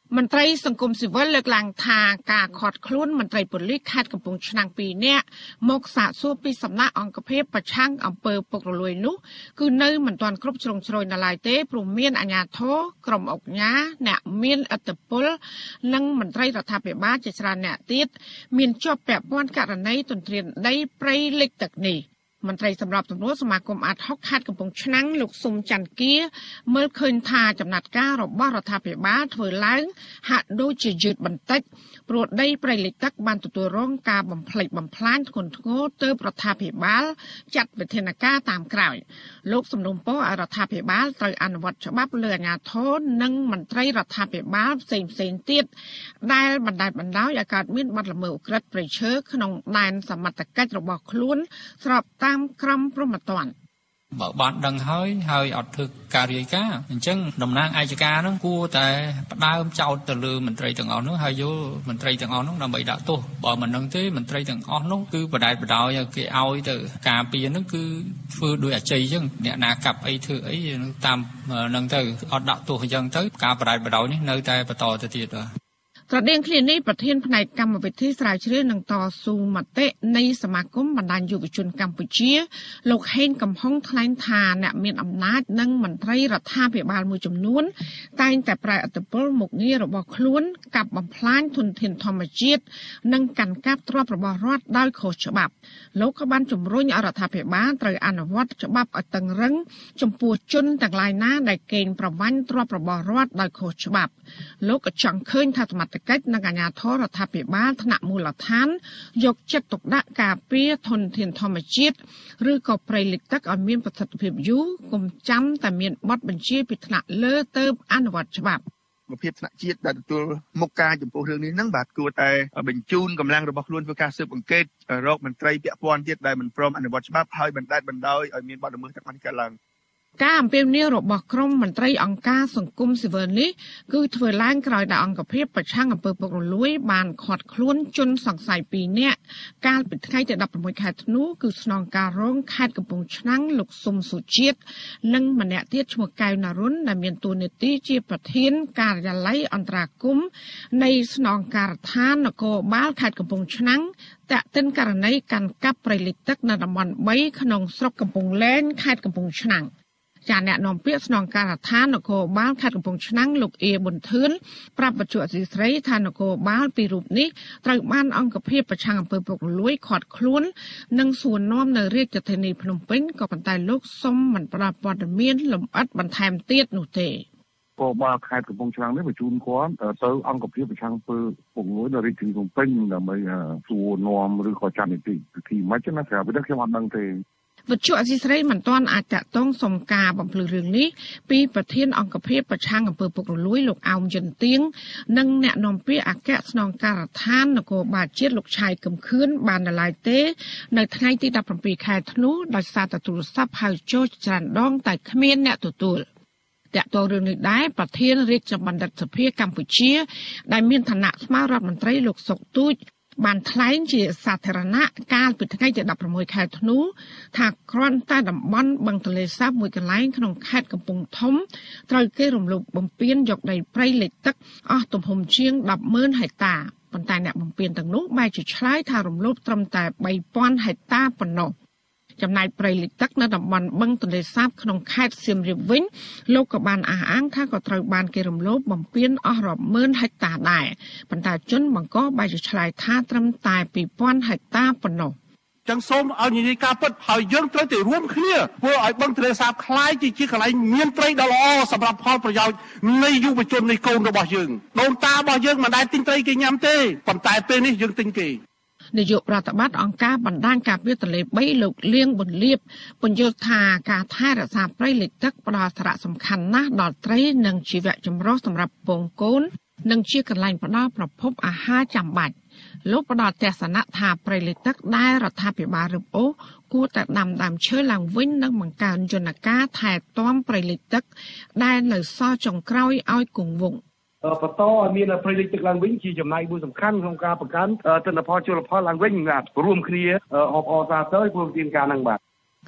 មន្ត្រីសង្គមស៊ីវិលលើកឡើងថាការខាត់ខ្លួនមន្ត្រីប៉ូលីសខេត្តកំពង់ឆ្នាំង2នាក់មកសាកសួរពីសំណាក់អង្គភាពប្រឆាំងអំពើពុករលួយនោះគឺនៅមិនទាន់គ្រប់ជ្រុងជ្រោយនៅឡើយទេព្រោះមានអាជ្ញាធរក្រុមអង្គការអ្នកមានឥទ្ធិពលនិងមន្ត្រីរដ្ឋាភិបាលជាច្រើនអ្នកទៀតមានជាប់ពាក់ព័ន្ធករណីទន្ទ្រានដីព្រៃលិចទឹកនេះមន្ត្រីសម្របសម្រួលសមាគមអាត60ខេត្តកំពង់ឆ្នាំងលោកស៊ុំច័ន្ទគាមើលឃើញថាចំណាត់ការរបស់រដ្ឋាភិបាលធ្វើឡើងហាក់ដូចជាយឺតបន្តិចព្រោះដីព្រៃលិចទឹកបានទទួលរងការបំផ្លិចបំផ្លាញធ្ងន់ធ្ងរទើបរដ្ឋាភិបាលចាត់វិធានការតាមក្រោយលោកសំណុំពរឲ្យរដ្ឋាភិបាលត្រូវអនុវត្តច្បាប់លើអាជ្ញាធរនិងមន្ត្រីរដ្ឋាភិបាលផ្សេងទៀតដែលបណ្តែតបណ្តោយឲ្យកើតមានបទល្មើសឧក្រិដ្ឋព្រៃឈើក្នុងដែនសមត្ថកិច្ចរបស់ខ្លួនស្របតាមក្រមព្រហ្មទណ្ឌបើបានដឹងហើយអត់ធ្វើការរាយការណ៍អញ្ចឹងតំណាងអាយកាហ្នឹងគួរតែផ្ដើមចោទទៅលើមន្ត្រីទាំងអស់នោះហើយយកមន្ត្រីទាំងអស់នោះដើម្បីដាក់ទោសបើមិននឹងទេមន្ត្រីទាំងអស់នោះគឺបដែតបដោយឲ្យគេឲ្យទៅការពារហ្នឹងគឺធ្វើដោយអជ័យអញ្ចឹងអ្នកណាកាប់អីធ្វើអីតាមហ្នឹងទៅអត់ដាក់ទោសអញ្ចឹងទៅការបដែតបដោយនេះនៅតែបន្តទៅទៀតបាទស្រដៀងគ្នានេះប្រធានផ្នែកកម្មវិធីស្រាវជ្រាវនិងតស៊ូមតិនៃសមាគមបណ្ដាញយុវជនកម្ពុជាលោកហេងកំហុងថ្លែងថាអ្នកមានអំណាចនិងមន្ត្រីរដ្ឋាភិបាលមួយចំនួនតែងតែប្រើឥទ្ធិពលមុខងាររបស់ខ្លួនកាប់បំផ្លាញធនធានធម្មជាតិនិងកាន់កាប់ទ្រព្យរបស់រដ្ឋដោយខុសច្បាប់លោកក៏បានជំរុញឲ្យរដ្ឋាភិបាលត្រូវអនុវត្តច្បាប់ឲ្យតឹងរឹងចំពោះជនទាំងឡាយណាដែលកេងប្រវ័ញ្ចទ្រព្យរបស់រដ្ឋដោយខុសច្បាប់លោកក៏ចង់ឃើញថាសមត្ថកិច្ចនិងអាជ្ញាធររដ្ឋាភិបាលថ្នាក់មូលដ្ឋានយកចិត្តទុកដាក់ការពារធនធានធម្មជាតិឬក៏ព្រៃលិចទឹកឲ្យមានប្រសិទ្ធភាពយូរកុំចាំតែមានបទបញ្ជាពីថ្នាក់លើទៅអនុវត្តច្បាប់ភាពថ្នាក់ជាតិដែលទទួលមុខការចំពោះរឿងនេះហ្នឹងបាទគួរតែបញ្ជូនកម្លាំងរបស់ខ្លួនធ្វើការស៊ើបអង្កេតរកមន្ត្រីពាក់ព័ន្ធទៀតដែលមិនព្រមអនុវត្តច្បាប់ហើយបណ្តែតបណ្តោយឲ្យមានបទល្មើសទាំងនេះកើតឡើងការអំពាវនាវរបស់ក្រមមន្ត្រីអង្គការសង្គមស៊ីវិលនេះគឺធ្វើឡើងក្រោយដែលអង្គភាពប្រឆាំងអំពើពុករលួយបានឃាត់ខ្លួនជនសង្ស័យ2នាក់កាលពីថ្ងៃទី16ខែធ្នូគឺស្នងការរងខេត្តកំពង់ឆ្នាំងលោកស៊ុំសុជាតិនិងម្នាក់ទៀតឈ្មោះកៅណារុនដែលមានតួនាទីជាប្រធានការិយាល័យអន្តរាគមន៍នៃស្នងការដ្ឋាននគរបាលខេត្តកំពង់ឆ្នាំងតាក់ទិនករណីកាន់កាប់ព្រៃលិចទឹកនៅតំបន់3ក្នុងស្រុកកំពង់លែងខេត្តកំពង់ឆ្នាំងចាអ្នកនាំពាក្យស្នងការដ្ឋាននគរបាលខេត្តកំពង់ឆ្នាំងលោកអៀប៊ុនធឿនប្រាប់បច្ចុប្បន្នអសីស្រីថានគរបាលពីររូបនេះត្រូវបានអង្គភាពប្រឆាំងអំពើពុករលួយឃាត់ខ្លួននិងសួរនាំនៅរាជធានីភ្នំពេញក៏ប៉ុន្តែលោកសុំមិនផ្ដល់ព័ត៌មានលម្អិតបន្ថែមទៀតនោះទេក៏បានខេត្តកំពង់ឆ្នាំងនេះបញ្ជូនគាត់ទៅអង្គភាពប្រឆាំងអំពើពុករលួយនៅរាជធានីភ្នំពេញដើម្បីសួរនាំឬក៏ចាត់នីតិវិធីមិនចឹងណាស្រាប់ខ្ញុំអត់ដឹងទេវិទ្យុអសីស្រីមិនទាន់អាចតាក់ទងសុំការបំភ្លឺរឿងនេះពីប្រធានអង្គភាពប្រឆាំងអំពើពុករលួយលោកអោមយិនទៀងនិងអ្នកនាំពាក្យអគ្គស្នងការដ្ឋាននគរបាលជាតិលោកឆៃកឹមខឿនបាននៅឡើយទេនៅថ្ងៃទី17ខែធ្នូដោយសារតែទូរស័ព្ទហៅចូលច្រើនដងតែគ្មានអ្នកទទួលតាក់ទងរឿងនេះដែរប្រធានរាជបណ្ឌិតសភាកម្ពុជាដែលមានឋានៈស្មើរដ្ឋមន្ត្រីលោកសុកទូចបានថ្លែងជាសាធារណៈកាលពីថ្ងៃទី16ខែធ្នូថាគ្រាន់តែតំបន់បឹងទន្លេសាបមួយកន្លែងក្នុងខេត្តកំពង់ធំត្រូវគេរំលោភបំពានយកដីព្រៃលិចទឹកអស់ទំហំជាង 10,000 ហិកតាប៉ុន្តែអ្នកបំពានទាំងនោះបែរជាឆ្លើយថារំលោភត្រឹមតែ 3,000 ហិកតាប៉ុណ្ណោះចំណែកព្រៃលិចទឹកនៅតំបន់បឹងទន្លេសាបក្នុងខេត្តសៀមរាបវិញលោកក៏បានអះអាងថាក៏ត្រូវបានគេរំលោភបំពានអស់រាប់ម៉ឺនហិកតាដែរប៉ុន្តែជនបង្កបែរជាឆ្លើយថាត្រឹមតែ 2,000 ហិកតាប៉ុណ្ណោះចឹងសូមឲ្យនិយាយការពិតហើយយើងត្រូវតែរួមគ្នាធ្វើឲ្យបឹងទន្លេសាបคล้ายជាកន្លែងមានត្រីដ៏ល្អសម្រាប់ផលប្រយោជន៍នៃយុវជននៃកូនរបស់យើងដូនតារបស់យើងមិនដែលទិញត្រីគេញ៉ាំទេប៉ុន្តែពេលនេះយើងទិញគេនាយកប្រតិបត្តិអង្គការបណ្ដាញការពារទន្លេ3លោកលៀងប៊ុនលៀបពន្យល់ថាការថែរក្សាព្រៃលិចទឹកផ្ដល់សារៈសំខាន់ណាស់ដល់ត្រីនិងជីវៈចម្រុះសម្រាប់ពងកូននិងជាកន្លែងផ្ដល់ប្រភពអាហារចាំបាច់លោកផ្ដល់ទស្សនៈថាព្រៃលិចទឹកដែលរដ្ឋាភិបាលរឹបអូសគួរតែដាំដើមឈើឡើងវិញនិងបង្កើនយន្តការថែទាំព្រៃលិចទឹកដែលនៅសល់ចុងក្រោយឲ្យគង់វង្សបន្តឲ្យមានព្រៃលិចទឹកឡើងវិញជាចំណាយមួយសំខាន់ក្នុងការបង្កើនទិន្នផលជលផលឡើងវិញបាទរួមគ្នាអបអរសាទរព្រមទាំងការនឹងបាទ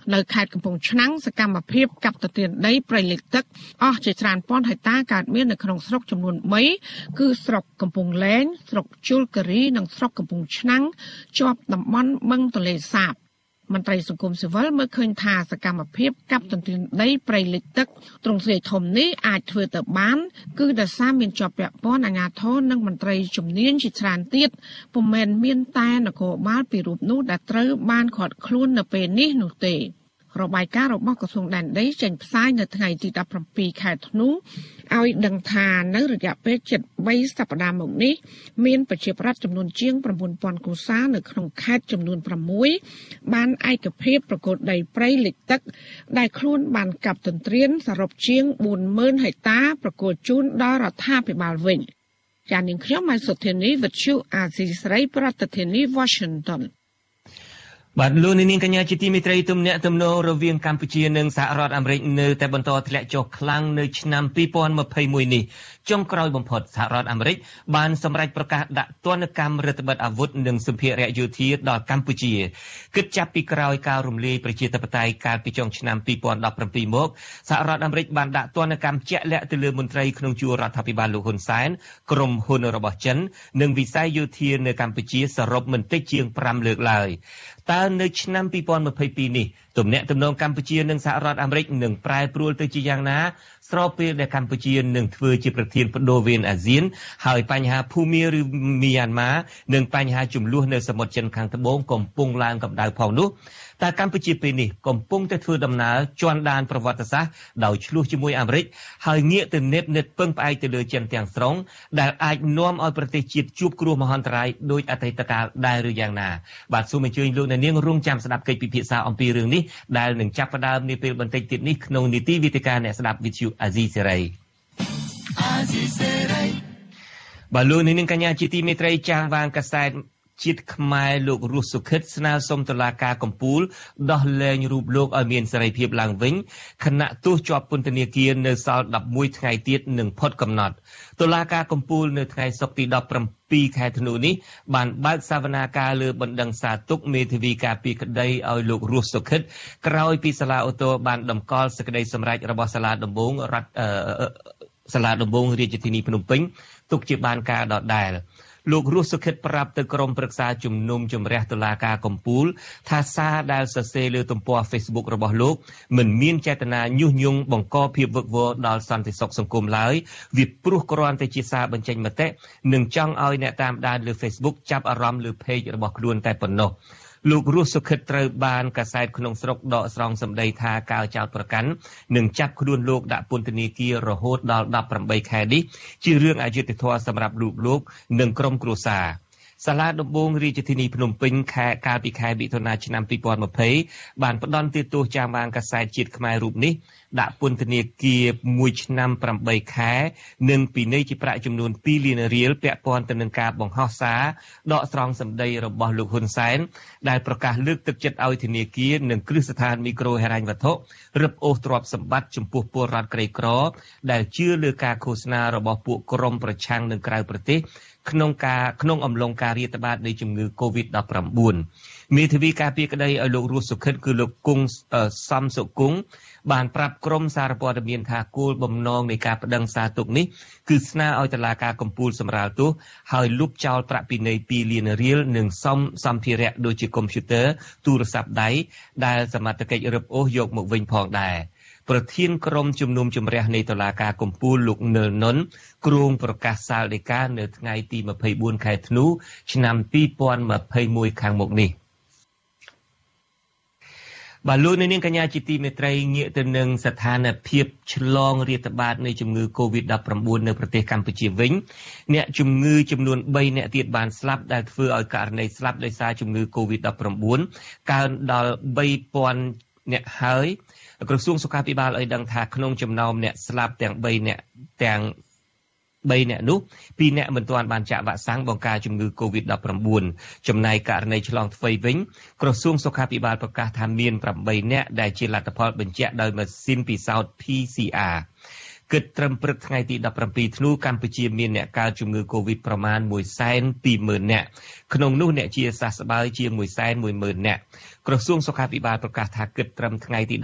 នៅខេត្តកំពង់ឆ្នាំងសកម្មភាពកាប់ទន្ទ្រានដីព្រៃលិចទឹកអស់ជាច្រើនពាន់ហិកតាកើតមាននៅក្នុងស្រុកចំនួន3គឺស្រុកកំពង់លែងស្រុកជលគិរីនិងស្រុកកំពង់ឆ្នាំងជាប់តំបន់បឹងទន្លេសាបមន្ត្រីសង្គមស៊ីវិលមើលឃើញថាសកម្មភាពកាប់ទន្ទ្រានដីព្រៃលិចទឹកទ្រង់ទ្រាយធំនេះអាចធ្វើទៅបានគឺដោយសារមានជាប់ពាក់ព័ន្ធអាជ្ញាធរនិងមន្ត្រីជំនាញជាច្រើនទៀតពុំមែនមានតែនគរបាលពីរូបនោះដែលត្រូវបានឃាត់ខ្លួននៅពេលនេះនោះទេរបាយការណ៍របស់ក្រសួងដែនដីចេញផ្សាយនៅថ្ងៃទី17ខែធ្នូឲ្យដឹងថានៅរយៈពេលជិត3សប្តាហ៍មកនេះមានប្រជាប្រដ្ឋចំនួនជាង 9,000 គ្រួសារនៅក្នុងខេត្តចំនួន6បានឯកភាពប្រកួតដីព្រៃលិចទឹកដែលខ្លួនបានកាប់ទន្ទ្រានសរុបជាង 40,000 ហិកតាប្រគល់ជូនដល់រដ្ឋាភិបាលវិញចា៎នាងខ្ញុំម៉ៃសុធានីវិទ្យុអាស៊ីសេរីប្រធានាធិបតី Washington បាទលោកនាងកញ្ញាជាទីមេត្រីទំនាក់ទំនងរវាងកម្ពុជានិងសហរដ្ឋអាមេរិកនៅតែបន្តធ្លាក់ចុះខ្លាំងនៅឆ្នាំ2021នេះចុងក្រោយបំផុតសហរដ្ឋអាមេរិកបានសម្រេចប្រកាសដាក់ទណ្ឌកម្មរដ្ឋបិទអាវុធនិងសម្ភារៈយោធាដល់កម្ពុជាគិតចាប់ពីក្រោយការរំលាយប្រជាធិបតេយ្យកាលពីចុងឆ្នាំ2017មកសហរដ្ឋអាមេរិកបានដាក់ទណ្ឌកម្មជាក់លាក់ទៅលើមន្ត្រីក្នុងជួររដ្ឋាភិបាលលោកហ៊ុនសែនក្រុមហ៊ុនរបស់ចិននិងវិស័យយោធានៅកម្ពុជាសរុបមិនតិចជាង5លើកឡើយតើនៅឆ្នាំ2022នេះទំនាក់ទំនងកម្ពុជានិងសហរដ្ឋអាមេរិកនឹងប្រែប្រួលទៅជាយ៉ាងណាស្របពេលដែលកម្ពុជានឹងធ្វើជាប្រធានបដូវវេនអាស៊ានហើយបញ្ហាភូមាឬមីយ៉ាន់ម៉ានិងបញ្ហាជម្លោះនៅសមុទ្រចិនខាងត្បូងកំពុងឡើងកម្ដៅផងនោះតើកម្ពុជាពេលនេះកំពុងតែធ្វើដំណើរជាន់ដានប្រវត្តិសាស្ត្រដោយឆ្លោះជាមួយអាមេរិកហើយងាកទៅនិតពឹងផ្អែកទៅលើចិនទាំងស្រុងដែលអាចនាំឲ្យប្រទេសជាតិជួបគ្រោះមហន្តរាយដោយអតីតកាលដែរឬយ៉ាងណាបាទសូមអញ្ជើញលោកអ្នកនាងរងចាំស្ដាប់កិច្ចពិភាក្សាអំពីរឿងនេះដែលនឹងចាប់ផ្ដើមនាពេលបន្តិចទៀតនេះក្នុងនីតិវិទ្យាអ្នកស្ដាប់វិទ្យុអាស៊ីសេរីបាទលោកអ្នកនាងកញ្ញាជាទីមេត្រីចាស់វាងកាសែតជាតិខ្មែរលោករស់សុខិតស្នើសុំតុលាការកំពូលដោះលែងរូបលោកឲ្យមានសេរីភាពឡើងវិញខណៈទោសជាប់ពន្ធនាគារនៅសល់11ថ្ងៃទៀតនឹងផុតកំណត់តុលាការកំពូលនៅថ្ងៃសុក្រទី17ខែធ្នូនេះបានបើកសវនាការលើបណ្ដឹងសារទុកមេធាវីការពីក្តីឲ្យលោករស់សុខិតក្រោយពីសាលាឧទ្ធរបានដំកល់សេចក្តីសម្រេចរបស់សាលាដំបងរាជធានីភ្នំពេញទុកជាបានការដដែលលោករស់សុខិតប្រាប់ទៅក្រុមប្រឹក្សាជំនុំជម្រះតុលាការកំពូលថាសារដែលសរសេរលើទំព័រ Facebook របស់លោកមិនមានចេតនាញុះញង់បង្កភាពវឹកវរដល់សន្តិសុខសង្គមឡើយវាព្រោះគ្រាន់តែជាសារបញ្ចេញមតិនិងចង់ឲ្យអ្នកតាមដានលើ Facebook ចាប់អារម្មណ៍លើ page របស់ខ្លួនតែប៉ុណ្ណោះលោករស់សុខិតត្រូវបានកាសែតក្នុងស្រុកដកស្រង់សម្ដីថាការចោទប្រកាន់និងចាប់ខ្លួនលោកដាក់ពន្ធនាគាររហូតដល់18ខែនេះជារឿងអយុត្តិធម៌សម្រាប់លោកនិងក្រុមគ្រួសារសាលាដំបងរាជធានីភ្នំពេញកាលពីខែមិថុនាឆ្នាំ2020បានផ្តន្ទាទោសចាស់វាងកាសែតជាតិខ្មែររូបនេះដាក់ពន្ធនាគារ1ឆ្នាំ8ខែនិងពិន័យជាប្រាក់ចំនួន2លានរៀលពាក់ព័ន្ធទៅនឹងការបង្ហោះសារដកស្រង់សម្ដីរបស់លោកហ៊ុនសែនដែលប្រកាសលើកទឹកចិត្តឲ្យធនាគារនិងគ្រឹះស្ថានមីក្រូហិរញ្ញវត្ថុរឹបអូសទ្រព្យសម្បត្តិចំពោះពលរដ្ឋក្រីក្រដែលជឿលើការឃោសនារបស់ពួកក្រុមប្រឆាំងនៅក្រៅប្រទេសក្នុងអំឡុងការរាតត្បាតនៃជំងឺ Covid-19 មេធាវីការពារក្តីឲ្យលោករស់សុខិតគឺលោកគង់សំសុគង្គបានប្រាប់ក្រុមសារព័ត៌មានថាគោលបំណងនៃការប្តឹងសារទុកនេះគឺស្នើឲ្យតុលាការកំពូលសម្រាលទោសហើយលុបចោលប្រាក់ពិន័យ2លានរៀលនិងសម្ភារៈដូចជាកុំព្យូទ័រទូរស័ព្ទដៃដែលសមត្ថកិច្ចរឹបអូសយកមកវិញផងដែរប្រធានក្រុមជំនុំជម្រះនៃតុលាការកំពូលលោកនិលនុនគ្រងប្រកាសសាលដីកានៅថ្ងៃទី24ខែធ្នូឆ្នាំ2021ខាងមុខនេះបាទលោកនាងកញ្ញាជាទីមេត្រីងាកទៅនឹងស្ថានភាពឆ្លងរាតត្បាតនៃជំងឺ Covid-19 នៅប្រទេសកម្ពុជាវិញអ្នកជំងឺចំនួន3អ្នកទៀតបានស្លាប់ដែលធ្វើឲ្យករណីស្លាប់ដោយសារជំងឺ Covid-19 កើនដល់3000អ្នកហើយក្រសួងសុខាភិបាលឲ្យដឹងថាក្នុងចំណោមអ្នកស្លាប់ទាំង3អ្នកនោះ2អ្នកមិនទាន់បានចាក់វ៉ាក់សាំងបង្ការជំងឺ Covid-19 ចំណែកករណីឆ្លងថ្មីវិញក្រសួងសុខាភិបាលប្រកាសថាមាន8អ្នកដែលជាលទ្ធផលបញ្ជាក់ដោយម៉ាស៊ីនពិសោធន៍ PCR គិតត្រឹមព្រឹកថ្ងៃទី17ធ្នូកម្ពុជាមានអ្នកកើតជំងឺ Covid ប្រមាណ 120,000 នាក់ក្នុងនោះអ្នកជាសះស្បើយជាង 110,000 នាក់ក្រសួងសុខាភិបាលប្រកាសថាគិតត្រឹមថ្ងៃទី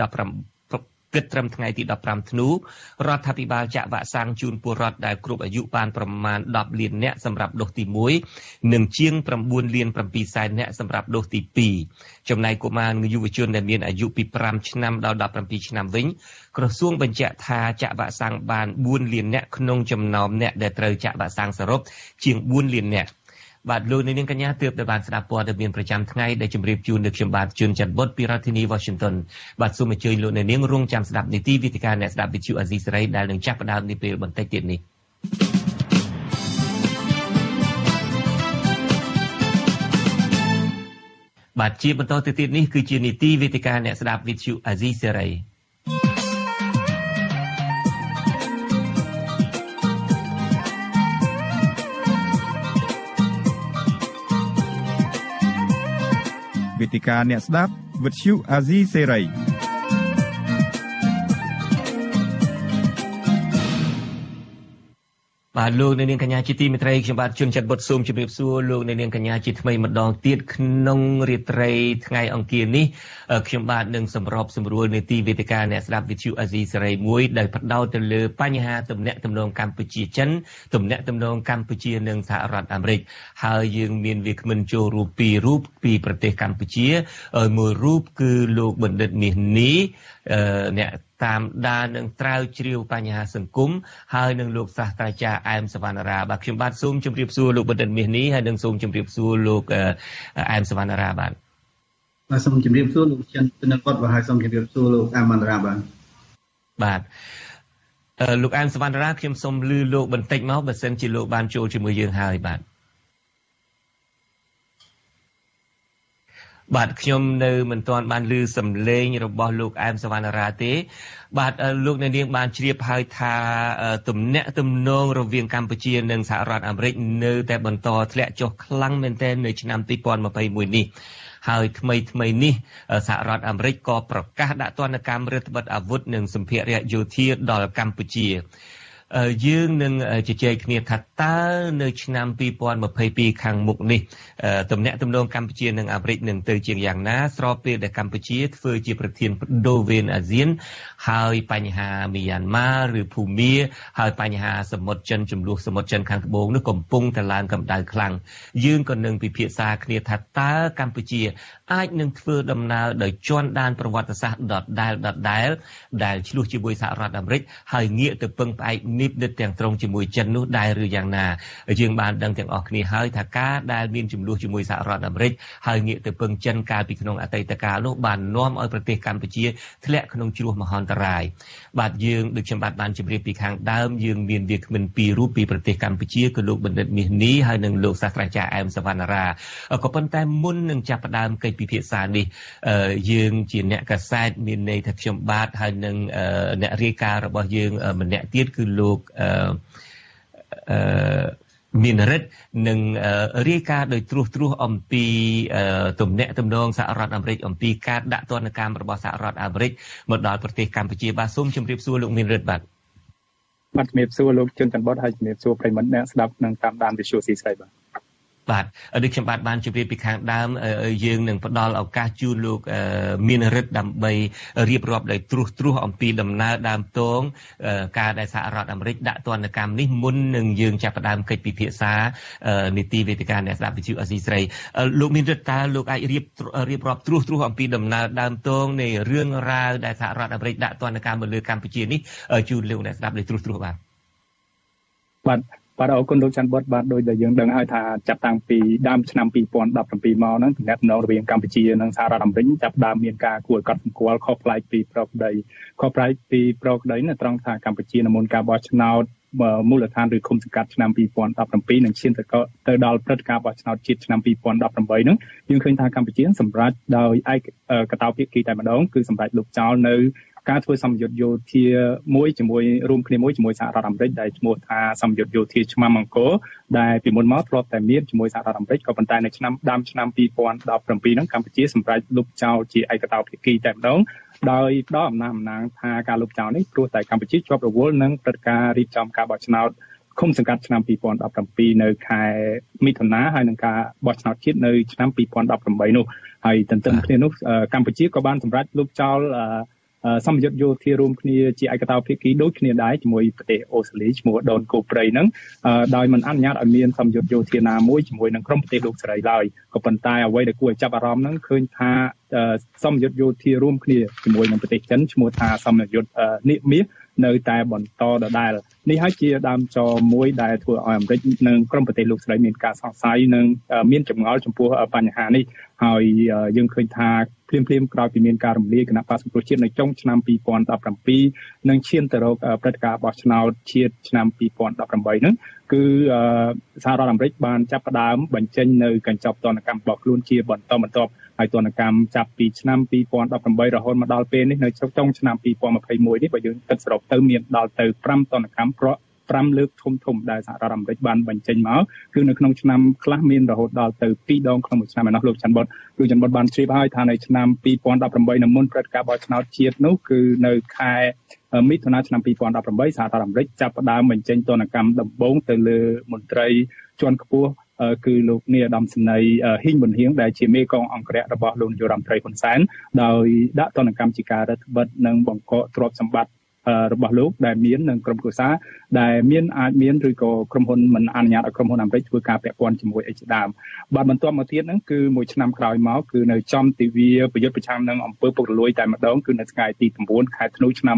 15ធ្នូរដ្ឋាភិបាលចាក់វ៉ាក់សាំងជូនពលរដ្ឋដែលគ្រប់អាយុបានប្រមាណ10លាននាក់សម្រាប់ដូសទី1និងជាង9លាន7សែននាក់សម្រាប់ដូសទី2ចំណែកកុមារនិងយុវជនដែលមានអាយុពី5ឆ្នាំដល់17ឆ្នាំវិញក្រសួងបញ្ជាក់ថាចាក់វ៉ាក់សាំងបាន4លាននាក់ក្នុងចំណោមអ្នកដែលត្រូវចាក់វ៉ាក់សាំងសរុបជាង4លាននាក់បាទលោកនាងកញ្ញាទើបតែបានស្ដាប់ព័ត៌មានប្រចាំថ្ងៃដែលជម្រាបជូនដល់ខ្ញុំបាទជួនច័ន្ទបុតពីរដ្ឋធានី Washington បាទសូមអញ្ជើញលោកនាងរងចាំស្ដាប់នីតិវិទ្យាអ្នកស្ដាប់វិទ្យុអាស៊ីសេរីដែលនឹងចាប់ផ្ដើមនាពេលបន្តិចទៀតនេះបាទជាបន្តទៅទៀតនេះគឺជានីតិវិទ្យាអ្នកស្ដាប់វិទ្យុអាស៊ីសេរីវេទិកាអ្នកស្ដាប់វិទ្យុអាស៊ីសេរីបាទលោកនាងកញ្ញាជាទីមេត្រីខ្ញុំបាទជួនច័ន្ទបុតសូមជម្រាបសួរលោកនាងកញ្ញាជាថ្មីម្ដងទៀតក្នុងរាត្រីថ្ងៃអង្គារនេះខ្ញុំបាទនឹងសម្របសម្រួលនីតិវេទិកាអ្នកស្ដាប់វិទ្យុអាស៊ីសេរីមួយដែលផ្ដោតទៅលើបញ្ហាទំនាក់ទំនងកម្ពុជាចិនទំនាក់ទំនងកម្ពុជានិងសហរដ្ឋអាមេរិកហើយយើងមានវាគ្មិនចូលរួមពីររូបពីប្រទេសកម្ពុជាមួយរូបគឺលោកបណ្ឌិតមាសនីអ្នកតាមដាននឹងត្រាវជ្រាវបញ្ហាសង្គមហើយនឹងលោកសាស្ត្រាចារ្យអែមសវណ្ណរាបាទខ្ញុំបាទសូមជម្រាបសួរលោកបណ្ឌិតមាសនីហើយនឹងសូមជម្រាបសួរលោកអែមសវណ្ណរាបាទសូមជម្រាបសួរលោកចិនពិនិត្យគាត់ហើយសូមជម្រាបសួរលោកអែមសវណ្ណរាបាទលោកអែមសវណ្ណរាខ្ញុំសូមលឺលោកបន្តិចមកបើសិនជាលោកបានចូលជាមួយយើងហើយបាទខ្ញុំនៅមិនទាន់បានឮសំឡេងរបស់លោកអែមសវណ្ណរាទេបាទលោកអ្នកនាងបានជ្រាបហើយថាទំនាក់ទំនងរវាងកម្ពុជានិងសហរដ្ឋអាមេរិកនៅតែបន្តធ្លាក់ចុះខ្លាំងមែនទែននៅឆ្នាំ2021នេះហើយថ្មីនេះសហរដ្ឋអាមេរិកក៏ប្រកាសដាក់ទណ្ឌកម្មរដ្ឋបិទអាវុធនិងសម្ភារៈយោធាដល់កម្ពុជាយើងនឹងជជែកគ្នាថាតើនៅឆ្នាំ2022ខាងមុខនេះទំនាក់ទំនងកម្ពុជានិងអាមេរិកនឹងទៅជាយ៉ាងណាស្របពេលដែលកម្ពុជាធ្វើជាប្រធានបដូវវេនអាស៊ានហើយបញ្ហាមីយ៉ាន់ម៉ាឬភូមាហើយបញ្ហាសមុទ្រចិនចំនួនសមុទ្រចិនខាងត្បូងនោះកំពុងតែឡើងកម្ដៅខ្លាំងយើងក៏នឹងពិភាក្សាគ្នាថាតើកម្ពុជាអាចនឹងធ្វើដំណើរដោយជន់ដានប្រវត្តិសាស្ត្រដដែលដែលឆ្លោះជាមួយសហរដ្ឋអាមេរិកហើយងាកទៅពឹងផ្អែកនិបនិតទាំងត្រង់ជាមួយចិននោះដែរឬយ៉ាងណាយើងបានដឹងទាំងអស់គ្នាហើយថាការដែលមានចំនួនជាមួយសហរដ្ឋអាមេរិកហើយងាកទៅពឹងចិនកាលពីក្នុងអតីតកាលនោះបាននាំឲ្យប្រទេសកម្ពុជាធ្លាក់ក្នុងជ្រោះមហន្តរាយបាទយើងដូចខ្ញុំបានជម្រាបពីខាងដើមយើងមានវាគ្មិនពីររូបពីប្រទេសកម្ពុជាគឺលោកបណ្ឌិតមាសនីហើយនិងលោកសាស្ត្រាចារ្យអែមសវណ្ណរាក៏ប៉ុន្តែមុននឹងចាប់ផ្ដើមកិច្ចពិភាក្សានេះយើងជាអ្នកកាសែតមានន័យថាខ្ញុំបាទហើយនឹងអ្នករាយការណ៍របស់យើងម្នាក់ទៀតគឺលោកមានរិទ្ធនឹងរាយការណ៍ដោយត្រួសអំពីទំនាក់ទំនងសហរដ្ឋអាមេរិកអំពីការដាក់ទណ្ឌកម្មរបស់សហរដ្ឋអាមេរិកមកដល់ប្រទេសកម្ពុជាបាទសូមជម្រាបសួរលោកមានរិទ្ធបាទជំរាបសួរលោកជនច័ន្ទបុតហើយជំរាបសួរប្រិយមិត្តអ្នកស្ដាប់និងតាមដានវិទ្យុស៊ីស្រីបាទដូចខ្ញុំបានជម្រាបពីខាងដើមយើងនឹងផ្ដល់ឱកាសជូនលោកមានរិទ្ធដើម្បីរៀបរាប់ដោយត្រួសអំពីដំណើរដើមតងការដែលសហរដ្ឋអាមេរិកដាក់ទណ្ឌកម្មនេះមុននឹងយើងចាប់ផ្ដើមកិច្ចពិភាក្សានីតិវេទិកាអ្នកស្ដាប់វិទ្យុអាស៊ីសេរីលោកមានរិទ្ធតើលោកអាចរៀបរាប់ត្រួសអំពីដំណើរដើមតងនៃរឿងរ៉ាវដែលសហរដ្ឋអាមេរិកដាក់ទណ្ឌកម្មមកលើកម្ពុជានេះជូនលោកអ្នកស្ដាប់ដោយត្រួសបាទបាទអរគុណលោកច័ន្ទបុតបាទដោយដែលយើងដឹងហើយថាចាប់តាំងពីដើមឆ្នាំ2017មកហ្នឹងទំនាក់ទំនងរវាងកម្ពុជានិងសហរដ្ឋអាមេរិកចាប់ដើមមានការគួរឲ្យកត់សម្គាល់ខុសប្លែកពីប្រក្តីនៅត្រង់ថាកម្ពុជានៅមុនការបោះឆ្នោតមូលដ្ឋានឬឃុំសង្កាត់ឆ្នាំ2017និងឈានទៅដល់ព្រឹត្តិការណ៍បោះឆ្នោតជាតិឆ្នាំ2018ហ្នឹងយើងឃើញថាកម្ពុជាសម្រេចដោយឯកតោភាគីតែម្ដងគឺសម្រេចលុបចោលនៅការធ្វើសម្ពយុទ្ធយោធាមួយជាមួយរួមគ្នាមួយជាមួយសហរដ្ឋអាមេរិកដែលឈ្មោះថាសម្ពយុទ្ធយោធាឆ្មាំអង្គរដែលពីមុនមកធ្លាប់តែមានជាមួយសហរដ្ឋអាមេរិកក៏ប៉ុន្តែនៅឆ្នាំ2017ហ្នឹងកម្ពុជាសម្រេចលុបចោលជាឯកតោភាគីតែម្ដងដោយផ្ដល់អំណាចថាការលុបចោលនេះព្រោះតែកម្ពុជាជាប់រវល់នឹងព្រឹត្តិការណ៍រៀបចំការបោះឆ្នោតឃុំសង្កាត់ឆ្នាំ2017នៅខែមិថុនាហើយនឹងការបោះឆ្នោតជាតិនៅឆ្នាំ2018នោះហើយទន្ទឹមគ្នានោះកម្ពុជាក៏បានសម្រេចលុបចោលសម្ពយុទ្ធយោធារួមគ្នាជាឯកតោភាគីដូចគ្នាដែរជាមួយប្រទេសអូស្ត្រាលីឈ្មោះដូនកូព្រៃហ្នឹងដោយមិនអនុញ្ញាតឲ្យមានសម្ពយុទ្ធយោធាណាមួយជាមួយនឹងក្រុមប្រទេសលោកសេរីឡើយក៏ប៉ុន្តែអ្វីដែលគួរឲ្យចាប់អារម្មណ៍ហ្នឹងឃើញថាសម្ពយុទ្ធយោធារួមគ្នាជាមួយនឹងប្រទេសចិនឈ្មោះថាសម្ពយុទ្ធនិមាសនៅតែបន្តដដែលនេះហើយជាដើមចមួយដែលធ្វើឲ្យអាមេរិកនិងក្រុមប្រទេសលោកស្រីមានការសង្ស័យនិងមានចម្ងល់ចំពោះបញ្ហានេះហើយយើងឃើញថាភ្លាមក្រោយពីមានការរំលាយគណៈបក្សសង្គ្រោះជាតិនៅចុងឆ្នាំ2017និងឈានទៅរកព្រឹត្តិការណ៍បោះឆ្នោតជាតិឆ្នាំ2018ហ្នឹងគឺសហរដ្ឋអាមេរិកបានចាប់ផ្ដើមបញ្ចេញនៅកញ្ចប់ទណ្ឌកម្មរបស់ខ្លួនជាបន្តបន្ទាប់ហើយទណ្ឌកម្មចាប់ពីឆ្នាំ2018រហូតមកដល់ពេលនេះនៅចុងឆ្នាំ2021នេះបើយើងគិតសរុបទៅមានដល់ទៅ5ទណ្ឌកម្មប្រក់5លើកធំដែលសហរដ្ឋអាមេរិកបានបញ្ចេញមកគឺនៅក្នុងឆ្នាំខ្លះមានរហូតដល់ទៅ2ដងក្នុងមួយឆ្នាំឯណោះលោកច័ន្ទបុតបានជ្រាបហើយថានៅឆ្នាំ2018នៅមុនព្រឹត្តិការណ៍បោះឆ្នោតជាតិនោះគឺនៅខែមិថុនាឆ្នាំ2018សហរដ្ឋអាមេរិកចាប់ផ្ដើមបញ្ចេញទណ្ឌកម្មដំបូងទៅលើមន្ត្រីជាន់ខ្ពស់គឺលោកនាយឧត្តមសេនីយ៍ហ៊ីងប៊ុនហៀងដែលជាមេកងអង្គរៈរបស់លោកនាយរដ្ឋមន្ត្រីហ៊ុនសែនដោយដាក់ទណ្ឌកម្មជាការរដ្ឋបិទនិងបង្កកទ្រព្យសម្បត្តិរបស់លោកដែលមាននឹងក្រុមគ្រួសារដែលមានអាចមានឬក៏ក្រុមហ៊ុនមិនអនុញ្ញាតឲ្យក្រុមហ៊ុនអាមេរិកធ្វើការពាក់ព័ន្ធជាមួយអីជាដើមបាទបន្ទាប់មកទៀតហ្នឹងគឺមួយឆ្នាំក្រោយមកគឺនៅចំទិវាប្រយុទ្ធប្រឆាំងនឹងអំពើពុករលួយតែម្ដងគឺនៅថ្ងៃទី9ខែធ្នូឆ្នាំ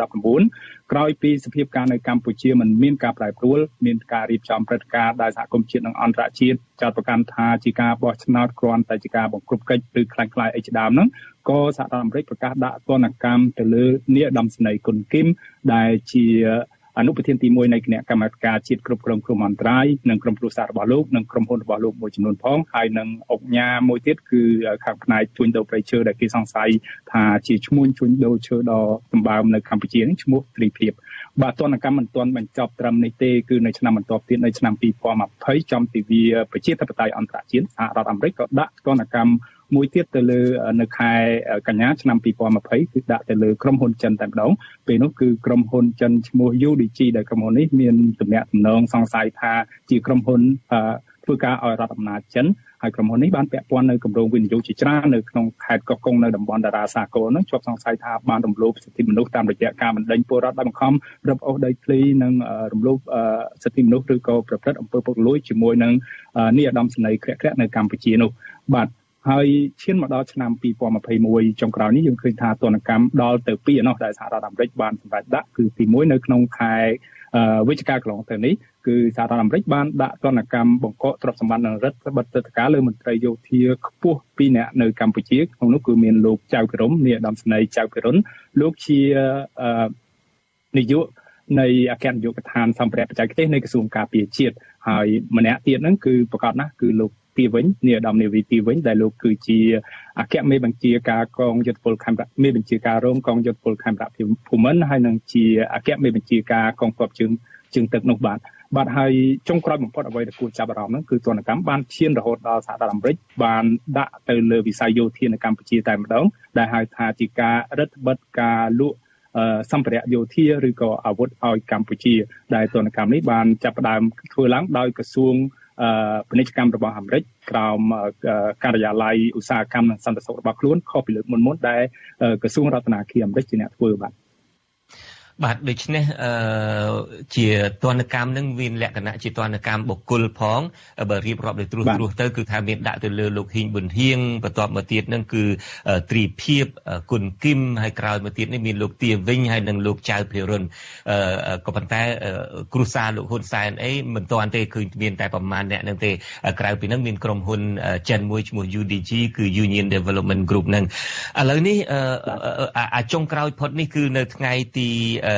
2019ក្រោយពីសភាពការនៅកម្ពុជាមិនមានការប្រែប្រួលមានការរៀបចំព្រឹត្តិការណ៍ដែលសហគមន៍ជាតិនិងអន្តរជាតិចាត់ប្រកាន់ថាជាការបោះឆ្នោតគ្រាន់តែជាការបង្ក្រប់កិច្ចឬคล้ายៗអីជាដើមហ្នឹងក៏សហរដ្ឋអាមេរិកប្រកាសដាក់ទណ្ឌកម្មទៅលើនាយឧត្តមសេនីយ៍គុនគឹមដែលជាអនុប្រធានទី1នៃគណៈកម្មាធិការជាតិគ្រប់គ្រងគ្រោះមហន្តរាយនិងក្រុមគ្រួសាររបស់លោកនិងក្រុមហ៊ុនរបស់លោកមួយចំនួនផងហើយនឹងអង្គញាមួយទៀតគឺខាងផ្នែកជួញដូរព្រៃឈើដែលគេសង្ស័យថាជាឈ្មួញជួញដូរឈើដ៏សម្បើមនៅកម្ពុជានេះឈ្មោះត្រីព្រាបបាទទណ្ឌកម្មមិនទាន់បញ្ចប់ត្រឹមនេះទេគឺនៅឆ្នាំបន្ទាប់ទៀតនៅឆ្នាំ2020ចំទិវាប្រជាធិបតេយ្យអន្តរជាតិសហរដ្ឋអាមេរិកក៏ដាក់ទណ្ឌកម្មមួយទៀតទៅលើនៅខែកញ្ញាឆ្នាំ2020គឺដាក់ទៅលើក្រុមហ៊ុនចិនតែម្ដងពេលនោះគឺក្រុមហ៊ុនចិនឈ្មោះ UDG ដែលក្រុមហ៊ុននេះមានទំនាក់ទំនងសង្ស័យថាជាក្រុមហ៊ុនធ្វើការឲ្យរដ្ឋអំណាចចិនហើយក្រុមហ៊ុននេះបានពាក់ព័ន្ធនៅគម្រោងវិនិយោគជាច្រើននៅក្នុងខេត្តកោះកុងនៅតំបន់តារាសាគរនោះជាប់សង្ស័យថាបានរំលោភសិទ្ធិមនុស្សតាមរយៈការបណ្តេញពលរដ្ឋដោយបង្ខំរឹបអូសដីធ្លីនិងរំលោភសិទ្ធិមនុស្សឬក៏ប្រព្រឹត្តអំពើពុករលួយជាមួយនឹងនាយឧត្តមសេនីយ៍ក្រាក់នៅកម្ពុជានោះបាទហើយឈានមកដល់ឆ្នាំ2021ចុងក្រោយនេះយើងឃើញថាទណ្ឌកម្មដល់ទៅ2ឯណោះដែលសហរដ្ឋអាមេរិកបានសម្រេចដាក់គឺទី1នៅក្នុងខែវិច្ឆិកាកន្លងទៅនេះគឺសហរដ្ឋអាមេរិកបានដាក់ទណ្ឌកម្មបង្កកទ្រព្យសម្បត្តិនិងរដ្ឋបិទព្រឹត្តិការណ៍លើមន្ត្រីយោធាខ្ពស់2នាក់នៅកម្ពុជាក្នុងនោះគឺមានលោកចៅពិរមនាយឧត្តមសេនីយ៍ចៅពិរុនលោកជានាយកនៃអគ្គនាយកដ្ឋានសម្ភារៈបច្ចេកទេសនៃក្រសួងការពារជាតិហើយម្នាក់ទៀតហ្នឹងគឺប្រកាសណាស់គឺលោកទីវិញនាយឧត្តមនាវីទីវិញដែលលោកគឺជាអគ្គមេបញ្ជាការកងយុទ្ធពលខេមរៈមេបញ្ជាការរងកងយុទ្ធពលខេមរៈភូមិន្ទហើយនឹងជាអគ្គមេបញ្ជាការកងទ័ពជើងទឹកនោះបាទហើយចុងក្រោយបំផុតអ្វីដែលគួរចាប់អារម្មណ៍ហ្នឹងគឺទណ្ឌកម្មបានឈានរហូតដល់សហរដ្ឋអាមេរិកបានដាក់ទៅលើវិស័យយោធានៅកម្ពុជាតែម្ដងដែលហៅថាជាការរដ្ឋបិទការលក់សម្ភារៈយោធាឬក៏អាវុធឲ្យកម្ពុជាដែលទណ្ឌកម្មនេះបានចាប់ផ្ដើមធ្វើឡើងដោយក្រសួងពាណិជ្ជកម្មរបស់អាមេរិកក្រោមការិយាល័យឧស្សាហកម្មនិងសន្តិសុខរបស់ខ្លួនខុសពីលើកមុនដែលក្រសួងរដ្ឋាភិបាលអាមេរិកជាអ្នកធ្វើបាទដូច្នេះជាទណ្ឌកម្មនឹងមានលក្ខណៈជាទណ្ឌកម្មបុគ្គលផងបើរៀបរាប់ដោយត្រួសទៅគឺថាមានដាក់ទៅលើលោកហ៊ីងប៊ុនហៀងបន្ទាប់មកទៀតនឹងគឺត្រីភិបគុនគឹមហើយក្រោយមកទៀតនេះមានលោកទាវិញហើយនិងលោកចៅភិរុនក៏ប៉ុន្តែគ្រួសារលោកហ៊ុនសែនអីមិនទាន់ទេគឺមានតែប្រមាណអ្នកនឹងទេក្រៅពីនឹងមានក្រុមហ៊ុនចិនមួយឈ្មោះ UDG គឺ Union Development Group នឹងឥឡូវនេះអាចុងក្រោយផុតនេះគឺនៅថ្ងៃទី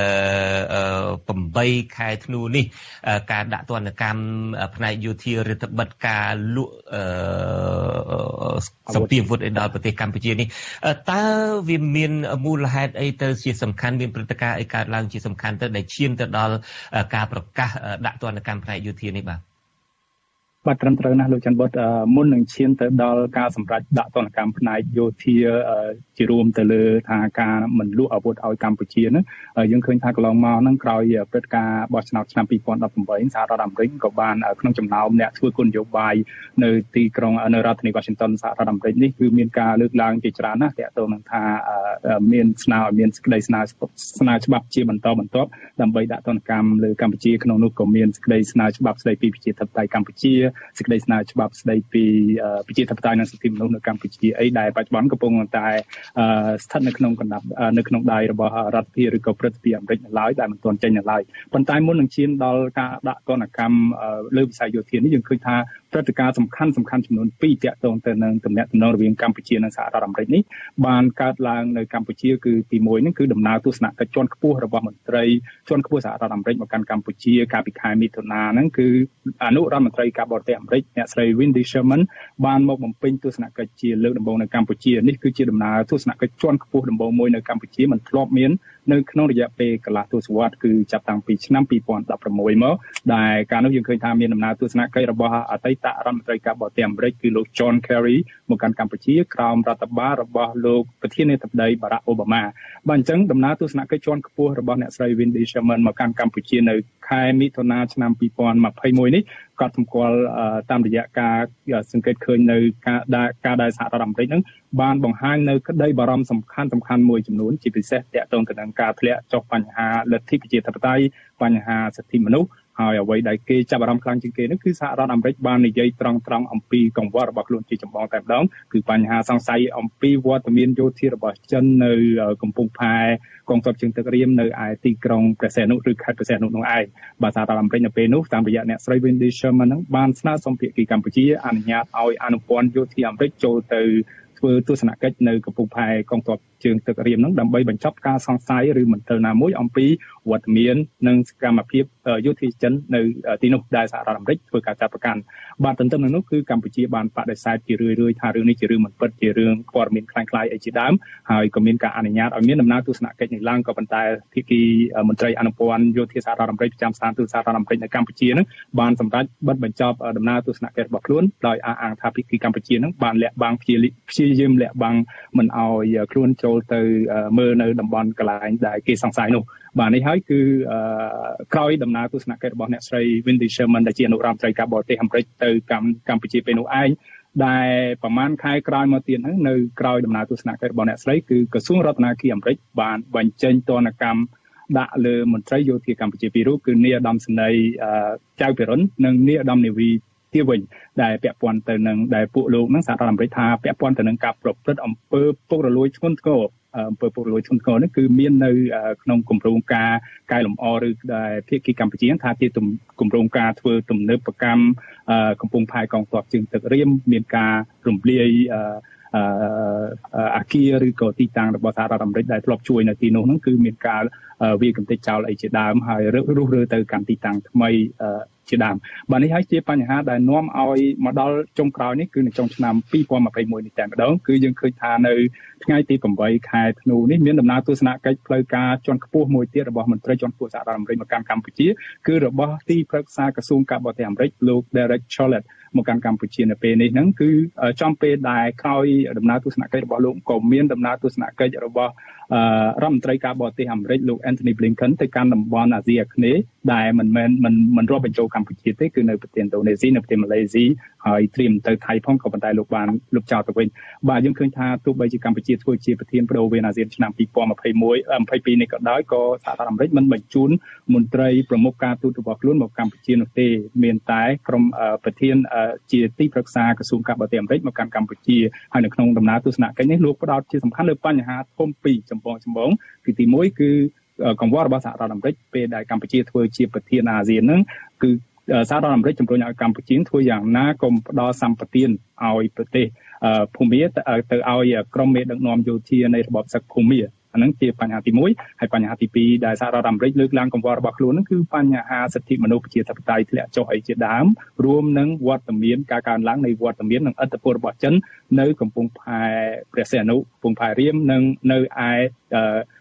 8ខែធ្នូនេះការដាក់ទណ្ឌកម្មផ្នែកយោធារដ្ឋបិទការលក់សម្ភារវុធដល់ប្រទេសកម្ពុជានេះតើវាមានមូលហេតុអីទៅជាសំខាន់មានព្រឹត្តិការណ៍អីកើតឡើងជាសំខាន់ទៅដែលឈានទៅដល់ការប្រកាសដាក់ទណ្ឌកម្មផ្នែកយោធានេះបាទបាទត្រឹមត្រូវណាស់លោកច័ន្ទបុតមុននឹងឈានទៅដល់ការសម្រេចដាក់ទណ្ឌកម្មផ្នែកយោធាជារួមទៅលើថាការមិនលក់អាវុធឲ្យកម្ពុជាហ្នឹងយើងឃើញថាកន្លងមកហ្នឹងក្រោយព្រឹត្តិការណ៍បោះឆ្នោតឆ្នាំ2018សហរដ្ឋអាមេរិកក៏បានក្នុងចំណោមអ្នកធ្វើគោលនយោបាយនៅទីក្រុងនៅរដ្ឋធានី Washington សហរដ្ឋអាមេរិកនេះគឺមានការលើកឡើងជាច្រើនណាស់ទាក់ទងនឹងថាមានស្នើឲ្យមានសេចក្តីស្នើច្បាប់ជាបន្តបន្ទាប់ដើម្បីដាក់ទណ្ឌកម្មលើកម្ពុជាក្នុងនោះក៏មានសេចក្តីស្នើច្បាប់ស្តីពីប្រជាធិបតេយ្យកម្ពុជាសេចក្តីស្នើច្បាប់ស្តីពីប្រជាធិបតេយ្យនិងសិទ្ធិមនុស្សនៅកម្ពុជាអីដែលបច្ចុប្បន្នកំពុងតែស្ថិតនៅក្នុងកណ្ដាប់នៅក្នុងដៃរបស់រដ្ឋាភិបាលឬក៏ព្រឹទ្ធសភាអាមេរិកនៅឡើយដែលមិនទាន់ចេញនៅឡើយប៉ុន្តែមុននឹងឈានដល់ការដាក់ទណ្ឌកម្មលើវិស័យយោធានេះយើងឃើញថាព្រឹត្តិការណ៍សំខាន់ចំនួន2ទាក់ទងទៅនឹងទំនាក់ទំនងរវាងកម្ពុជានិងសហរដ្ឋអាមេរិកនេះបានកើតឡើងនៅកម្ពុជាគឺទី1នេះគឺដំណើរទស្សនកិច្ចជាន់ខ្ពស់របស់មន្ត្រីជាន់ខ្ពស់សហរដ្ឋអាមេរិកមកកាន់កម្ពុជាកាលពីខែមិថុនាហ្នឹងគឺអនុរដ្ឋមន្ត្រីការបរទេសអាមេរិកអ្នកស្រី Wendy Sherman បានមកបំពេញទស្សនកិច្ចជាលើកដំបូងនៅកម្ពុជានេះគឺជាដំណើរទស្សនកិច្ចជាន់ខ្ពស់ដំបូងមួយនៅកម្ពុជាមិនធ្លាប់មាននៅក្នុងរយៈពេលកន្លះទសវត្សរ៍គឺចាប់តាំងពីឆ្នាំ2016មកដែលកាលនោះយើងឃើញថាមានដំណើរទស្សនកិច្ចរបស់អតីតរដ្ឋមន្ត្រីការបរទេសអាមេរិកគឺលោក John Kerry មកកាន់កម្ពុជាក្រោមរដ្ឋបាលរបស់លោកប្រធានាធិបតី Barack Obama បាទអញ្ចឹងដំណើរទស្សនកិច្ចជាន់ខ្ពស់របស់អ្នកស្រី Wendy Sherman មកកាន់កម្ពុជានៅខែមិថុនាឆ្នាំ2021នេះក៏សម្គាល់តាមរយៈការសង្កេតឃើញនៅការដែលសហរដ្ឋអាមេរិកហ្នឹងបានបង្ហាញនៅក្តីបារម្ភសំខាន់មួយចំនួនជាពិសេសទាក់ទងទៅនឹងការធ្លាក់ចុះបញ្ហាលទ្ធិប្រជាធិបតេយ្យបញ្ហាសិទ្ធិមនុស្សហើយអ្វីដែលគេចាប់អារម្មណ៍ខ្លាំងជាងគេនោះគឺសហរដ្ឋអាមេរិកបាននិយាយត្រង់អំពីកង្វល់របស់ខ្លួនជាចម្បងតែម្ដងគឺបញ្ហាសង្ស័យអំពីវត្តមានយោធារបស់ចិននៅកំពង់ផែកងទ័ពជើងទឹករៀមនៅឯទីក្រុងព្រះសីហនុឬខេត្តព្រះសីហនុនោះឯងបាទសហរដ្ឋអាមេរិកនៅពេលនោះតាមរយៈអ្នកស្រី Wendy Sherman ហ្នឹងបានស្នើសុំភាគីកម្ពុជាអនុញ្ញាតឲ្យអនុព័ន្ធយោធាអាមេរិកចូលទៅធ្វើទស្សនកិច្ចនៅកំពង់ផែកងទ័ពជើងទឹករៀមហ្នឹងដើម្បីបញ្ចប់ការសង្ស័យឬមន្ទិលណាមួយអំពីវត្តមាននិងសកម្មភាពយោធាចិននៅទីនោះដែលសហរដ្ឋអាមេរិកធ្វើការចាប់ប្រកាន់បាទទន្ទឹមនឹងនោះគឺកម្ពុជាបានបដិសេធជារឿយៗថារឿងនេះជារឿងមិនពិតជារឿងព័ត៌មានคล้ายៗអីជាដើមហើយក៏មានការអនុញ្ញាតឲ្យមានដំណើរទស្សនកិច្ចនេះឡើងក៏ប៉ុន្តែភាគីមន្ត្រីអនុព័ន្ធយោធាសហរដ្ឋអាមេរិកប្រចាំស្ថានទូតសហរដ្ឋអាមេរិកនៅកម្ពុជាហ្នឹងបានសម្រេចបិទបញ្ចប់ដំណើរទស្សនកិច្ចរបស់ខ្លួនដោយអះអាងថាភាគីកម្ពុជាហ្នឹងបានលាក់បាំងព្យាយាមលាក់បាំងមិនឲ្យខ្លួនចូលទៅមើលនៅតំបន់កន្លែងដែលគេសង្ស័យនោះបាទនេះហើយគឺក្រោយដំណើរទស្សនកិច្ចរបស់អ្នកស្រី Wendy Sherman ដែលជាអនុរដ្ឋមន្ត្រីការបរទេសអាមេរិកទៅកម្ពុជាពេលនោះឯងដែលប្រហែលខែក្រោយមកទៀតហ្នឹងនៅក្រោយដំណើរទស្សនកិច្ចរបស់អ្នកស្រីគឺក្រសួងរដ្ឋាភិបាលអាមេរិកបានបញ្ចេញទណ្ឌកម្មដាក់លើមន្ត្រីយោធាកម្ពុជាពីររូបគឺនាយឧត្តមសេនីយ៍ចៅពិរុននិងនាយឧត្តមនាវីទៀតវិញដែលពាក់ព័ន្ធទៅនឹងដែលពួកលោកហ្នឹងសហរដ្ឋអាមេរិកថាពាក់ព័ន្ធទៅនឹងការប្រព្រឹត្តអំពើពុករលួយធ្ងន់ធ្ងរអំពើពុករលួយធ្ងន់ធ្ងរនេះគឺមាននៅក្នុងគម្រោងការកែលម្អឬដែលភាគីកម្ពុជាថាជាគម្រោងការធ្វើទំនើបកម្មកំពង់ផែកងទ័ពជើងទឹករៀមមានការរំលាយអាគារឬក៏ទីតាំងរបស់សហរដ្ឋអាមេរិកដែលធ្លាប់ជួយនៅទីនោះហ្នឹងគឺមានការវាកំទេចចោលអីជាដើមហើយរុះរើទៅកាន់ទីតាំងថ្មីជាដើមបាទនេះហើយជាបញ្ហាដែលនាំឲ្យមកដល់ចុងក្រោយនេះគឺនៅក្នុងឆ្នាំ2021នេះតែម្ដងគឺយើងឃើញថានៅថ្ងៃទី8ខែធ្នូនេះមានដំណើរទស្សនកិច្ចផ្លូវការជាន់ខ្ពស់មួយទៀតរបស់មន្ត្រីជាន់ខ្ពស់សហរដ្ឋអាមេរិកមកកាន់កម្ពុជាគឺរបស់ទីប្រឹក្សាក្រសួងការបរទេសអាមេរិកលោក Derek Chollet មកកាន់កម្ពុជានៅពេលនេះហ្នឹងគឺចំពេលដែលក្រោយដំណើរទស្សនកិច្ចរបស់លោកក៏មានដំណើរទស្សនកិច្ចរបស់រដ្ឋមន្ត្រីការបរទេសអាមេរិកលោក Anthony Blinken ទៅកាន់តំបន់អាស៊ីអាគ្នេយ៍ដែលមិនរាប់បញ្ចូលកម្ពុជាទេគឺនៅប្រទេសឥណ្ឌូនេស៊ីនៅប្រទេសម៉ាឡេស៊ីហើយត្រៀមទៅថៃផងក៏ប៉ុន្តែលោកបានលុបចោលទៅវិញបាទយើងឃើញថាទោះបីជាកម្ពុជាធ្វើជាប្រធានបដូវវេនអាស៊ានឆ្នាំ2022នេះក៏ដោយក៏សហរដ្ឋអាមេរិកមិនបញ្ជូនមន្ត្រីប្រមុខការទូតរបស់ខ្លួនមកកម្ពុជានោះទេមានតែក្រុមប្រធានជាទីប្រឹក្សាក្រសួងការបរទេសអាមេរិកមកកាន់កម្ពុជាហើយនៅក្នុងដំណើរទស្សនកិច្ចនេះលោកផ្ដោតជាសំខាន់លើបញ្ហាធំពីរចម្បងគឺទី1គឺកង្វល់របស់សហរដ្ឋអាមេរិកពេលដែលកម្ពុជាធ្វើជាប្រធានអាស៊ានហ្នឹងគឺសហរដ្ឋអាមេរិកជំរុញឲ្យកម្ពុជាធ្វើយ៉ាងណាកុំផ្ដល់សម្បទានឲ្យប្រទេសភូមាទៅឲ្យក្រុមមេដឹកនាំយោធានៃរបបសឹកភូមាអាហ្នឹងជាបញ្ហាទី1ហើយបញ្ហាទី2ដែលសហរដ្ឋអាមេរិកលើកឡើងកង្វល់របស់ខ្លួនហ្នឹងគឺបញ្ហាសិទ្ធិមនុស្សប្រជាធិបតេយ្យធ្លាក់ចុះអីជាដើមរួមនឹងវត្តមានការកើនឡើងនៃវត្តមាននិងឥទ្ធិពលរបស់ចិននៅកំពង់ផែព្រះសីហនុកំពង់ផែរៀមនិងនៅឯ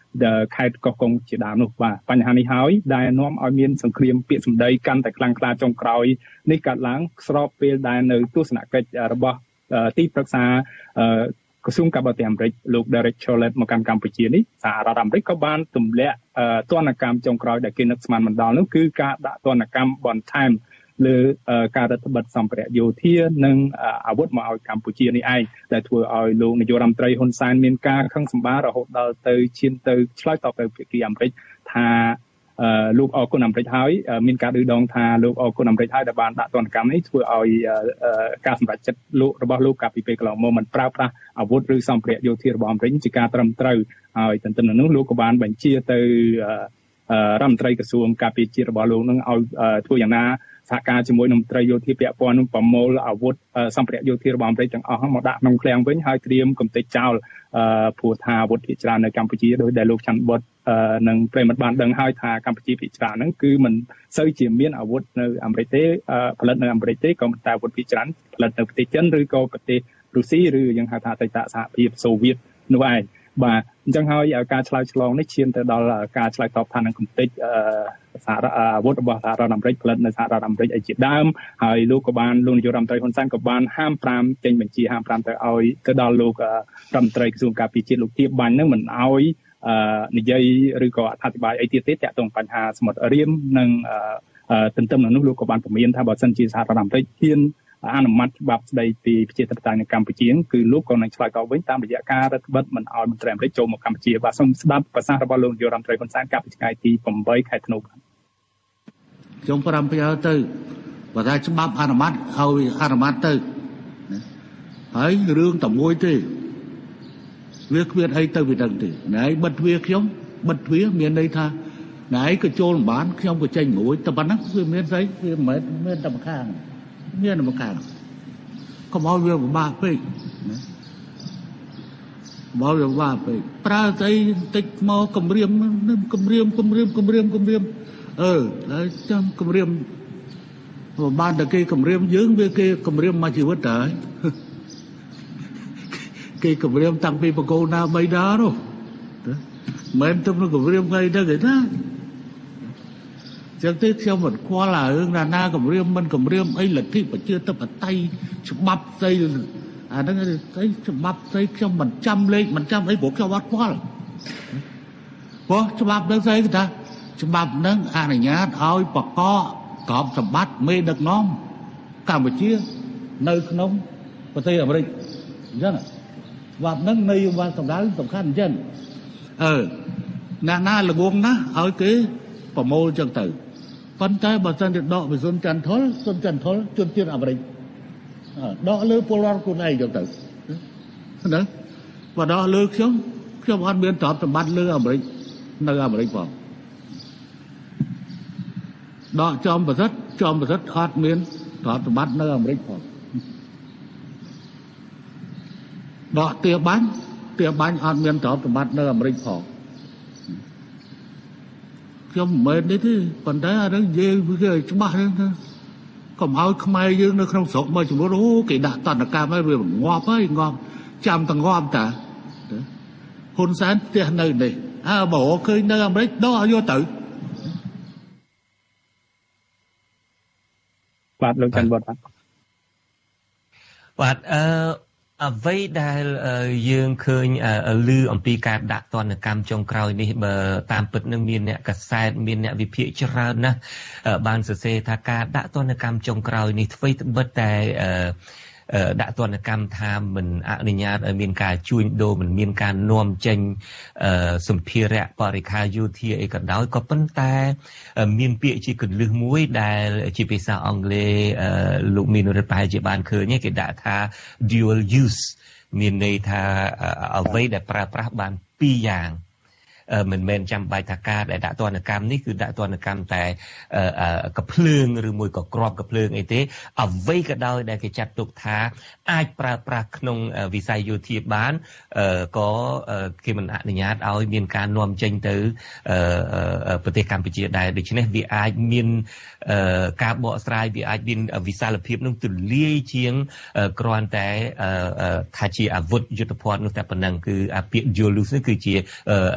ខេត្តកោះកុងជាដើមនោះបាទបញ្ហានេះហើយដែលនាំឲ្យមានសង្គ្រាមពាក្យសម្ដីកាន់តែខ្លាំងក្លាចុងក្រោយនេះកើតឡើងស្របពេលដែលនៅទស្សនកិច្ចរបស់ទីប្រឹក្សាក្រសួងការបរទេសអាមេរិកលោក Derek Chollet មកកាន់កម្ពុជានេះសហរដ្ឋអាមេរិកក៏បានទម្លាក់ទណ្ឌកម្មចុងក្រោយដែលគេនឹកស្មានមិនដល់នោះគឺការដាក់ទណ្ឌកម្មបន្ថែមលើការរដ្ឋបិទសម្ភារៈយោធានិងអាវុធមកឲ្យកម្ពុជានេះឯងដែលធ្វើឲ្យលោកនាយករដ្ឋមន្ត្រីហ៊ុនសែនមានការខឹងសម្បាររហូតដល់ទៅឈានទៅឆ្លើយតបទៅភាគីអាមេរិកថាលោកអរគុណអាមេរិកហើយមានការឌឺដងថាលោកអរគុណអាមេរិកហើយដែលបានដាក់ទណ្ឌកម្មនេះធ្វើឲ្យការសម្រេចចិត្តរបស់លោកកាលពីពេលកន្លងមកមិនប្រើប្រាស់អាវុធឬសម្ភារៈយោធារបស់អាមេរិកជាការត្រឹមត្រូវហើយទន្ទឹមនឹងនោះលោកក៏បានបញ្ជាទៅរដ្ឋមន្ត្រីក្រសួងការពារជាតិរបស់លោកនឹងឲ្យធ្វើយ៉ាងណាសហការជាមួយនឹងមន្ត្រីយោធាពាក់ព័ន្ធនឹងប្រមូលអាវុធសម្ភារៈយោធារបស់អាមេរិកទាំងអស់មកដាក់ក្នុងឃ្លាំងវិញហើយត្រៀមកំទេចចោលព្រោះថាអាវុធភាគច្រើននៅកម្ពុជាដោយដែលលោកច័ន្ទបុតនិងប្រិមត្តបានដឹងហើយថាកម្ពុជាភាគច្រើនហ្នឹងគឺមិនសូវជាមានអាវុធនៅអាមេរិកទេផលិតនៅអាមេរិកទេក៏តែអាវុធភាគច្រើនផលិតនៅប្រទេសចិនឬក៏ប្រទេសរុស្ស៊ីឬយើងហៅថាអតីតសហភាពសូវៀតនោះឯងបាទអញ្ចឹងហើយការឆ្លើយឆ្លងនេះឈានទៅដល់ការឆ្លើយតបថានឹងកំទេចអាវុធរបស់សហរដ្ឋអាមេរិកផលិតនៅសហរដ្ឋអាមេរិកឯជាដើមហើយលោកនាយករដ្ឋមន្ត្រីហ៊ុនសែនក៏បានហាម5ចេញបញ្ជាហាម5ទៅដល់លោករដ្ឋមន្ត្រីក្រសួងការពារជាតិលោកទៀបបាញ់នឹងមិនអោយនិយាយឬក៏អធិប្បាយអីទៀតទេតាក់ទងបញ្ហាសមុទ្ររៀមនិងទន្ទឹមនឹងនោះលោកក៏បានពមៀនថាបើសិនជាសហរដ្ឋអាមេរិកហ៊ានអនុម័តច្បាប់ស្តីពីប្រជាធិបតេយ្យនៅកម្ពុជាគឺលោកក៏នឹងឆ្លើយតបវិញតាមរយៈការរដ្ឋបិទមិនឲ្យមន្ត្រីអាមេរិកចូលមកកម្ពុជាបាទសូមស្ដាប់ប្រសាសន៍របស់លោកនាយករដ្ឋមន្ត្រីហ៊ុនសែនកាលពីថ្ងៃទី8ខែធ្នូខ្ញុំប្រាំប្រយោជន៍ទៅបើថាច្បាប់អនុម័តឲ្យអនុម័តទៅហើយរឿងតែមួយទេវាគ្មានអីទៅពីដឹងទេណែបិទទ្វារខ្ញុំបិទទ្វារមានន័យថាណែក៏ចូលមិនបានខ្ញុំក៏ចេញមួយតែប៉ុណ្ណឹងវាមានស្អីវាមិនមែនតែម្ខាងមានតែម្ខាងកុំឲ្យវាពិបាកពេកណាមកវាពិបាកពេកប្រើស្អីតិចមកគម្រាមហើយចាំគម្រាមបានតែគេគម្រាមយើងវាគេគម្រាមមកជីវិតហើយគេគម្រាមតាំងពីបកូនណា3ដានោះមិនទៅនឹងគម្រាមថ្ងៃទៅគេណាចឹងទេខ្ញុំមិនខ្វល់អារឿងណាគម្រាមមិនគម្រាមអីលទ្ធិប្រជាធិបតេយ្យច្បាប់ស្អីអាហ្នឹងស្អីច្បាប់ស្អីខ្ញុំមិនចាំលេខមិនចាំអីព្រោះខ្ញុំអត់ខ្វល់ព្រោះច្បាប់ហ្នឹងស្អីគេថាច្បាប់ហ្នឹងអនុញ្ញាតឲ្យបកកក្របសម្បត្តិមេដឹកនាំកម្ពុជានៅក្នុងប្រទេសអាមេរិកអញ្ចឹងច្បាប់ហ្នឹងនយោបាយសម្ដៅសំខាន់អញ្ចឹងណាល្ងងណាស់ឲ្យគេប្រមូលអញ្ចឹងទៅប៉ុន្តែបើសិនជាដកវិសុនចន្ទថុលជនជាតិអាមេរិកដកលើពលរដ្ឋខ្លួនឯងអញ្ចឹងទៅណាបើដកលើខ្ញុំអត់មានទ្រព្យសម្បត្តិលើអាមេរិកនៅអាមេរិកផងដកចំប្រសិទ្ធអត់មានទ្រព្យសម្បត្តិនៅអាមេរិកផងដកទាបាញ់អត់មានទ្រព្យសម្បត្តិនៅអាមេរិកផងខ្ញុំមិនមែននេះទេប៉ុន្តែអានឹងនិយាយវាច្បាស់ហ្នឹងថាកុំឲ្យខ្មែរយើងនៅក្នុងស្រុកមួយចំនួនគេដាក់តន្តកម្មហើយវាងាប់ហើយងាប់ចាំតែងាប់តាហ៊ុនសែនផ្ទះនៅនេះបើឃើញនៅអាមេរិកដកឲ្យយកទៅបាទលោកច័ន្ទបុតបាទអ្វីដែលយើងឃើញឮអំពីការដាក់ទណ្ឌកម្មចុងក្រោយនេះបើតាមពិតនឹងមានអ្នកកាសែតមានអ្នកវិភាគច្រើនណាស់បានសរសេរថាការដាក់ទណ្ឌកម្មចុងក្រោយនេះអ្វីត្បិតតែដាក់ទណ្ឌកម្មថាមិនអនុញ្ញាតឲ្យមានការជួញដូរមិនមានការនាំចេញសម្ភារៈបរិក្ខារយោធាអីក៏ដោយក៏ប៉ុន្តែមានពាក្យជាកលឹះមួយដែលជាភាសាអង់គ្លេសលោកមានរដ្ឋប្រហែលជាបានឃើញគេដាក់ថា dual use មានន័យថាអ្វីដែលប្រើប្រាស់បាន2យ៉ាងមិនមែនចាំបាច់ថាការដែលដាក់ទណ្ឌកម្មនេះគឺដាក់ទណ្ឌកម្មតែកភ្លើងឬមួយក៏គ្រាប់កភ្លើងអីទេអ្វីក៏ដោយដែលគេចាត់ទុកថាអាចប្រើប្រាស់ក្នុងវិស័យយោធាបានក៏គេមិនអនុញ្ញាតឲ្យមានការនាំចេញទៅប្រទេសកម្ពុជាដែរដូច្នេះវាអាចមានការបកស្រាយវាអាចមានវិសាលភាពនឹងទូលាយជាងគ្រាន់តែថាជាអាវុធយុទ្ធភ័ណ្ឌនោះតែប៉ុណ្ណឹងគឺពាក្យ dual use នេះគឺជាការ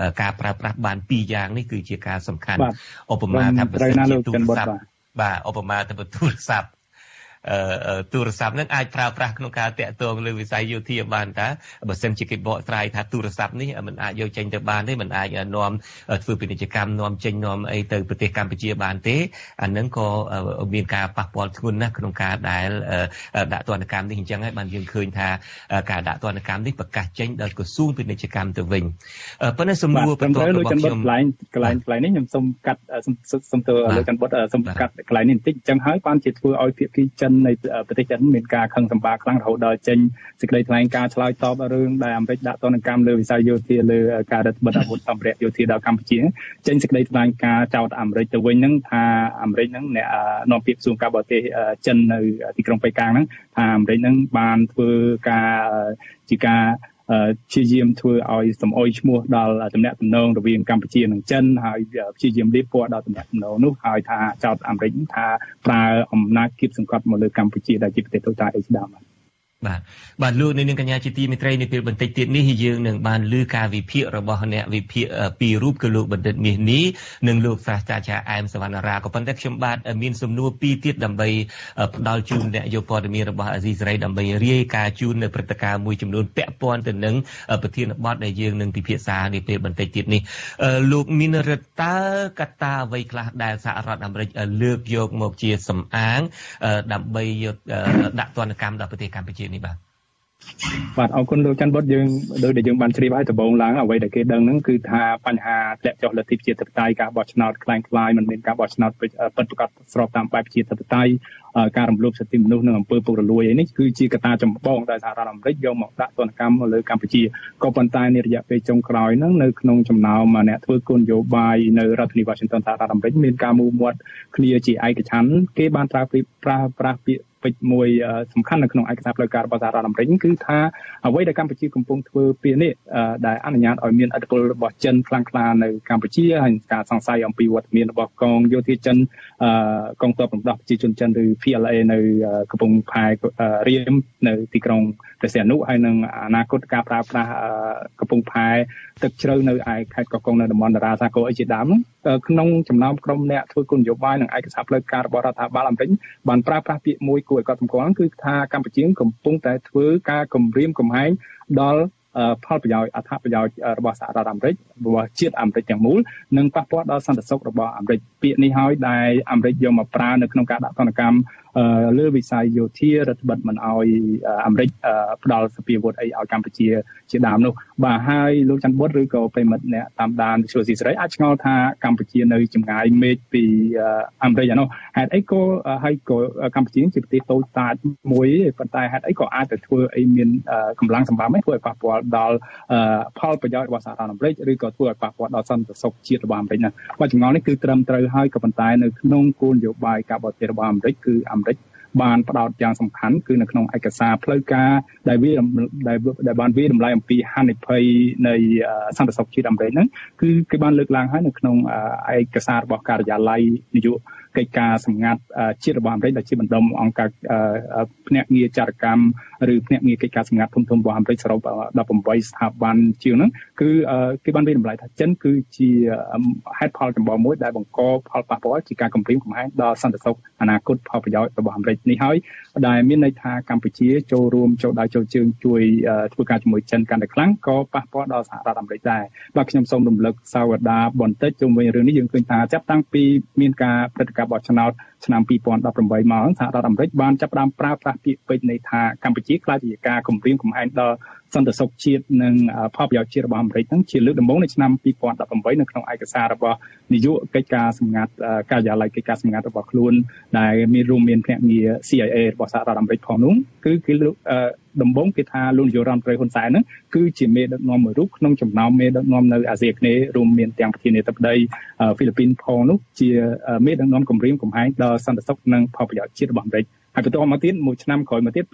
ប្រើប្រាស់បាន2យ៉ាងនេះគឺជាការសំខាន់ឧបមាថាបើសិនជាទូរស័ព្ទបាទឧបមាថាបើទូរស័ព្ទទូរស័ព្ទនឹងអាចប្រើប្រាស់ក្នុងការតាក់ទងលើវិស័យយោធាបានតើបើសិនជាគេបកស្រាយថាទូរស័ព្ទនេះមិនអាចយកចេញទៅបានទេមិនអាចនាំធ្វើពាណិជ្ជកម្មនាំចេញនាំអីទៅប្រទេសកម្ពុជាបានទេអានឹងក៏មានការប៉ះពាល់ធ្ងន់ណាស់ក្នុងការដែលដាក់ទណ្ឌកម្មនេះអញ្ចឹងហើយបានយើងឃើញថាការដាក់ទណ្ឌកម្មនេះប្រកាសចេញដោយក្រសួងពាណិជ្ជកម្មទៅវិញប៉ុន្តែសំណួរបន្តរបស់ខ្ញុំកន្លែងនេះខ្ញុំសូមកាត់សូមទៅលើច័ន្ទបុតសូមកាត់កន្លែងនេះបន្តិចអញ្ចឹងហើយបានជាធ្វើឲ្យភាគីចិននៃប្រទេសចិនមានការខឹងសម្បាខ្លាំងរហូតដល់ចេញសេចក្តីថ្លែងការណ៍ឆ្លើយតបរឿងដែលអាមេរិកដាក់ទណ្ឌកម្មលើវិស័យយោធាលើការរដ្ឋបិទអាវុធសម្ភារៈយោធាដល់កម្ពុជាចេញសេចក្តីថ្លែងការណ៍ចោទអាមេរិកទៅវិញហ្នឹងថាអាមេរិកហ្នឹងអ្នកនាំពាក្យក្រសួងការបរទេសចិននៅទីក្រុងប៉េកាំងហ្នឹងថាអាមេរិកហ្នឹងបានធ្វើការជាការព្យាយាមធ្វើឲ្យសម្អុយឈ្មោះដល់ទំនាក់ទំនងរវាងកម្ពុជានិងចិនហើយព្យាយាមលាបពណ៌ដល់ទំនាក់ទំនងនោះហើយថាចោទអាមេរិកថាប្រើអំណាចគៀបសង្កត់មកលើកម្ពុជាដែលជាប្រទេសតូចតាចអីជាដើមបាទលោកនាងកញ្ញាជាទីមេត្រីនាពេលបន្តិចទៀតនេះយើងនឹងបានលើការវិភាគរបស់អ្នកវិភាគពីររូបគឺលោកបណ្ឌិតមាសនេះនិងលោកសាស្ត្រាចារ្យអែមសវណ្ណរាក៏ប៉ុន្តែខ្ញុំបាទមានសំណួរពីរទៀតដើម្បីផ្ដល់ជូនអ្នកយកព័ត៌មានរបស់អាស៊ីសេរីដើម្បីរាយការណ៍ជូននៅព្រឹត្តិការណ៍មួយចំនួនពាក់ព័ន្ធទៅនឹងប្រធានបទដែលយើងនឹងពិភាក្សានាពេលបន្តិចទៀតនេះលោកមានរិទ្ធតើកត្តាអ្វីខ្លះដែលសហរដ្ឋអាមេរិកលើកយកមកជាសំអាងដើម្បីយកដាក់ទណ្ឌកម្មដល់ប្រទេសកម្ពុជានេះបាទអរគុណលោកច័ន្ទបុតយើងដោយដែលយើងបានជ្រាបឲ្យដំបូងឡើងអ្វីដែលគេដឹងហ្នឹងគឺថាបញ្ហាធ្លាក់ចុះលទ្ធិប្រជាធិបតេយ្យការបោះឆ្នោតคล้ายៗមិនមានការបោះឆ្នោតពិតប្រាកដស្របតាមបែបប្រជាធិបតេយ្យការរំលោភសិទ្ធិមនុស្សនិងអំពើពុករលួយនេះគឺជាកត្តាចម្បងដែលសហរដ្ឋអាមេរិកយកមកដាក់ទណ្ឌកម្មមកលើកម្ពុជាក៏ប៉ុន្តែនារយៈពេលចុងក្រោយហ្នឹងនៅក្នុងចំណោមអ្នកធ្វើគោលនយោបាយនៅរដ្ឋធានី Washington សហរដ្ឋអាមេរិកមានការមូលមាត់គ្នាជាឯកច្ឆន្ទគេបានប្រើប្រាស់ពាក្យពេចន៍មួយសំខាន់នៅក្នុងឯកសារផ្លូវការរបស់សហរដ្ឋអាមេរិកគឺថាអ្វីដែលកម្ពុជាកំពុងធ្វើពេលនេះដែលអនុញ្ញាតឲ្យមានឥទ្ធិពលរបស់ចិនខ្លាំងក្លានៅកម្ពុជាហើយការសង្ស័យអំពីវត្តមានរបស់កងយោធាចិនកងទ័ពរំដោះប្រជាជនចិនឬ PLA នៅកំពង់ផែរៀមនៅទីក្រុងព្រះសីហនុហើយនឹងអនាគតការប្រើប្រាស់កំពង់ផែទឹកជ្រៅនៅឯខេត្តកោះកុងនៅតំបន់តារាសាគរអីជាដើមក្នុងចំណោមក្រុមអ្នកធ្វើគោលនយោបាយនិងឯកសារផ្លូវការរបស់រដ្ឋាភិបាលអាមេរិកបានប្រើប្រាស់ពាក្យមួយគួរឲ្យកត់សម្គាល់គឺថាកម្ពុជាកំពុងតែធ្វើការគំរាមកំហែងដល់ផលប្រយោជន៍អត្ថប្រយោជន៍របស់សហរដ្ឋអាមេរិករបស់ជាតិអាមេរិកទាំងមូលនិងប៉ះពាល់ដល់សន្តិសុខរបស់អាមេរិកពាក្យនេះហើយដែលអាមេរិកយកមកប្រើនៅក្នុងការដាក់ទណ្ឌកម្មលើវិស័យយោធារដ្ឋបិទមិនឲ្យអាមេរិកផ្ដល់សភាវុធអីឲ្យកម្ពុជាជាដើមនោះបាទហើយលោកច័ន្ទបុតឬក៏ប្រិមិត្តអ្នកតាមដានវិទ្យុស៊ីសេរីអាចឆ្ងល់ថាកម្ពុជានៅចម្ងាយមេឃពីអាមេរិកឯនោះហេតុអីក៏ហើយក៏កម្ពុជាជាប្រទេសតូចតាចមួយប៉ុន្តែហេតុអីក៏អាចទៅធ្វើអីមានកម្លាំងសម្បំធ្វើឲ្យប៉ះពាល់ដល់ផលប្រយោជន៍របស់សហរដ្ឋអាមេរិកឬក៏ធ្វើឲ្យប៉ះពាល់ដល់សន្តិសុខជាតិរបស់អាមេរិកណាបាទចម្ងល់នេះគឺត្រឹមត្រូវហើយក៏ប៉ុន្តែនៅក្នុងគោលនយោបាយការបរទេសរបស់អាមេរិកគឺអាមេរិកបានផ្ដោតយ៉ាងសំខាន់គឺនៅក្នុងឯកសារផ្លូវការដែលបានវាតម្លៃអំពីហានិភ័យនៃសន្តិសុខជាតិអាមេរិកហ្នឹងគឺគេបានលើកឡើងហើយនៅក្នុងឯកសាររបស់ការិយាល័យនាយកកិច្ចការសម្ងាត់ជាតិរបស់អាមេរិកដែលជាបណ្ដុំអង្គការភ្នាក់ងារចារកម្មឬភ្នាក់ងារកិច្ចការសម្ងាត់ធំៗរបស់អាមេរិកសរុប18ស្ថាប័នជាងហ្នឹងគឺគេបានវាតម្លៃថាចិនគឺជាហេតុផលចម្បងមួយដែលបង្កផលប៉ះពាល់ជាការគំរាមកំហែងដល់សន្តិសុខអនាគតផលប្រយោជន៍របស់អាមេរិកនេះហើយដែលមានន័យថាកម្ពុជាចូលរួមចូលដៃចូលជើងជួយធ្វើការជាមួយចិនកាន់តែខ្លាំងក៏ប៉ះពាល់ដល់សហរដ្ឋអាមេរិកដែរបាទខ្ញុំសូមរំលឹកសាវតាបន្តិចជុំវិញរឿងនេះយើងឃើញថាចាប់តាំងពីមានការព្រឹត្តិការណ៍បោះឆ្នោតឆ្នាំ2018មកសហរដ្ឋអាមេរិកបានចាប់ផ្ដើមប្រើប្រាស់ពាក្យពេចន៍នៃថាកម្ពុជាក្លាយជាការគំរាមកំហែងដល់សន្តិសុខជាតិនិងផលប្រយោជន៍ជាតិរបស់អាមេរិកហ្នឹងជាលើកដំបូងនៅឆ្នាំ2018នៅក្នុងឯកសាររបស់នាយកកិច្ចការសម្ងាត់ការិយាល័យកិច្ចការសម្ងាត់របស់ខ្លួនដែលមានរួមមានភ្នាក់ងារ CIA របស់សហរដ្ឋអាមេរិកផងនោះគឺគេដំបូងគេថាលោកនាយករដ្ឋមន្ត្រីហ៊ុនសែនហ្នឹងគឺជាមេដឹកនាំមួយរូបក្នុងចំណោមមេដឹកនាំនៅអាស៊ីអាគ្នេយ៍រួមមានទាំងប្រធានាធិបតីហ្វីលីពីនផងនោះជាមេដឹកនាំគម្រាមកំហែងដល់សន្តិសុខនិងផលប្រយោជន៍ជាតិរបស់អាមេរិកហើយបន្តមកទៀតមួយឆ្នាំក្រោយមកទៀត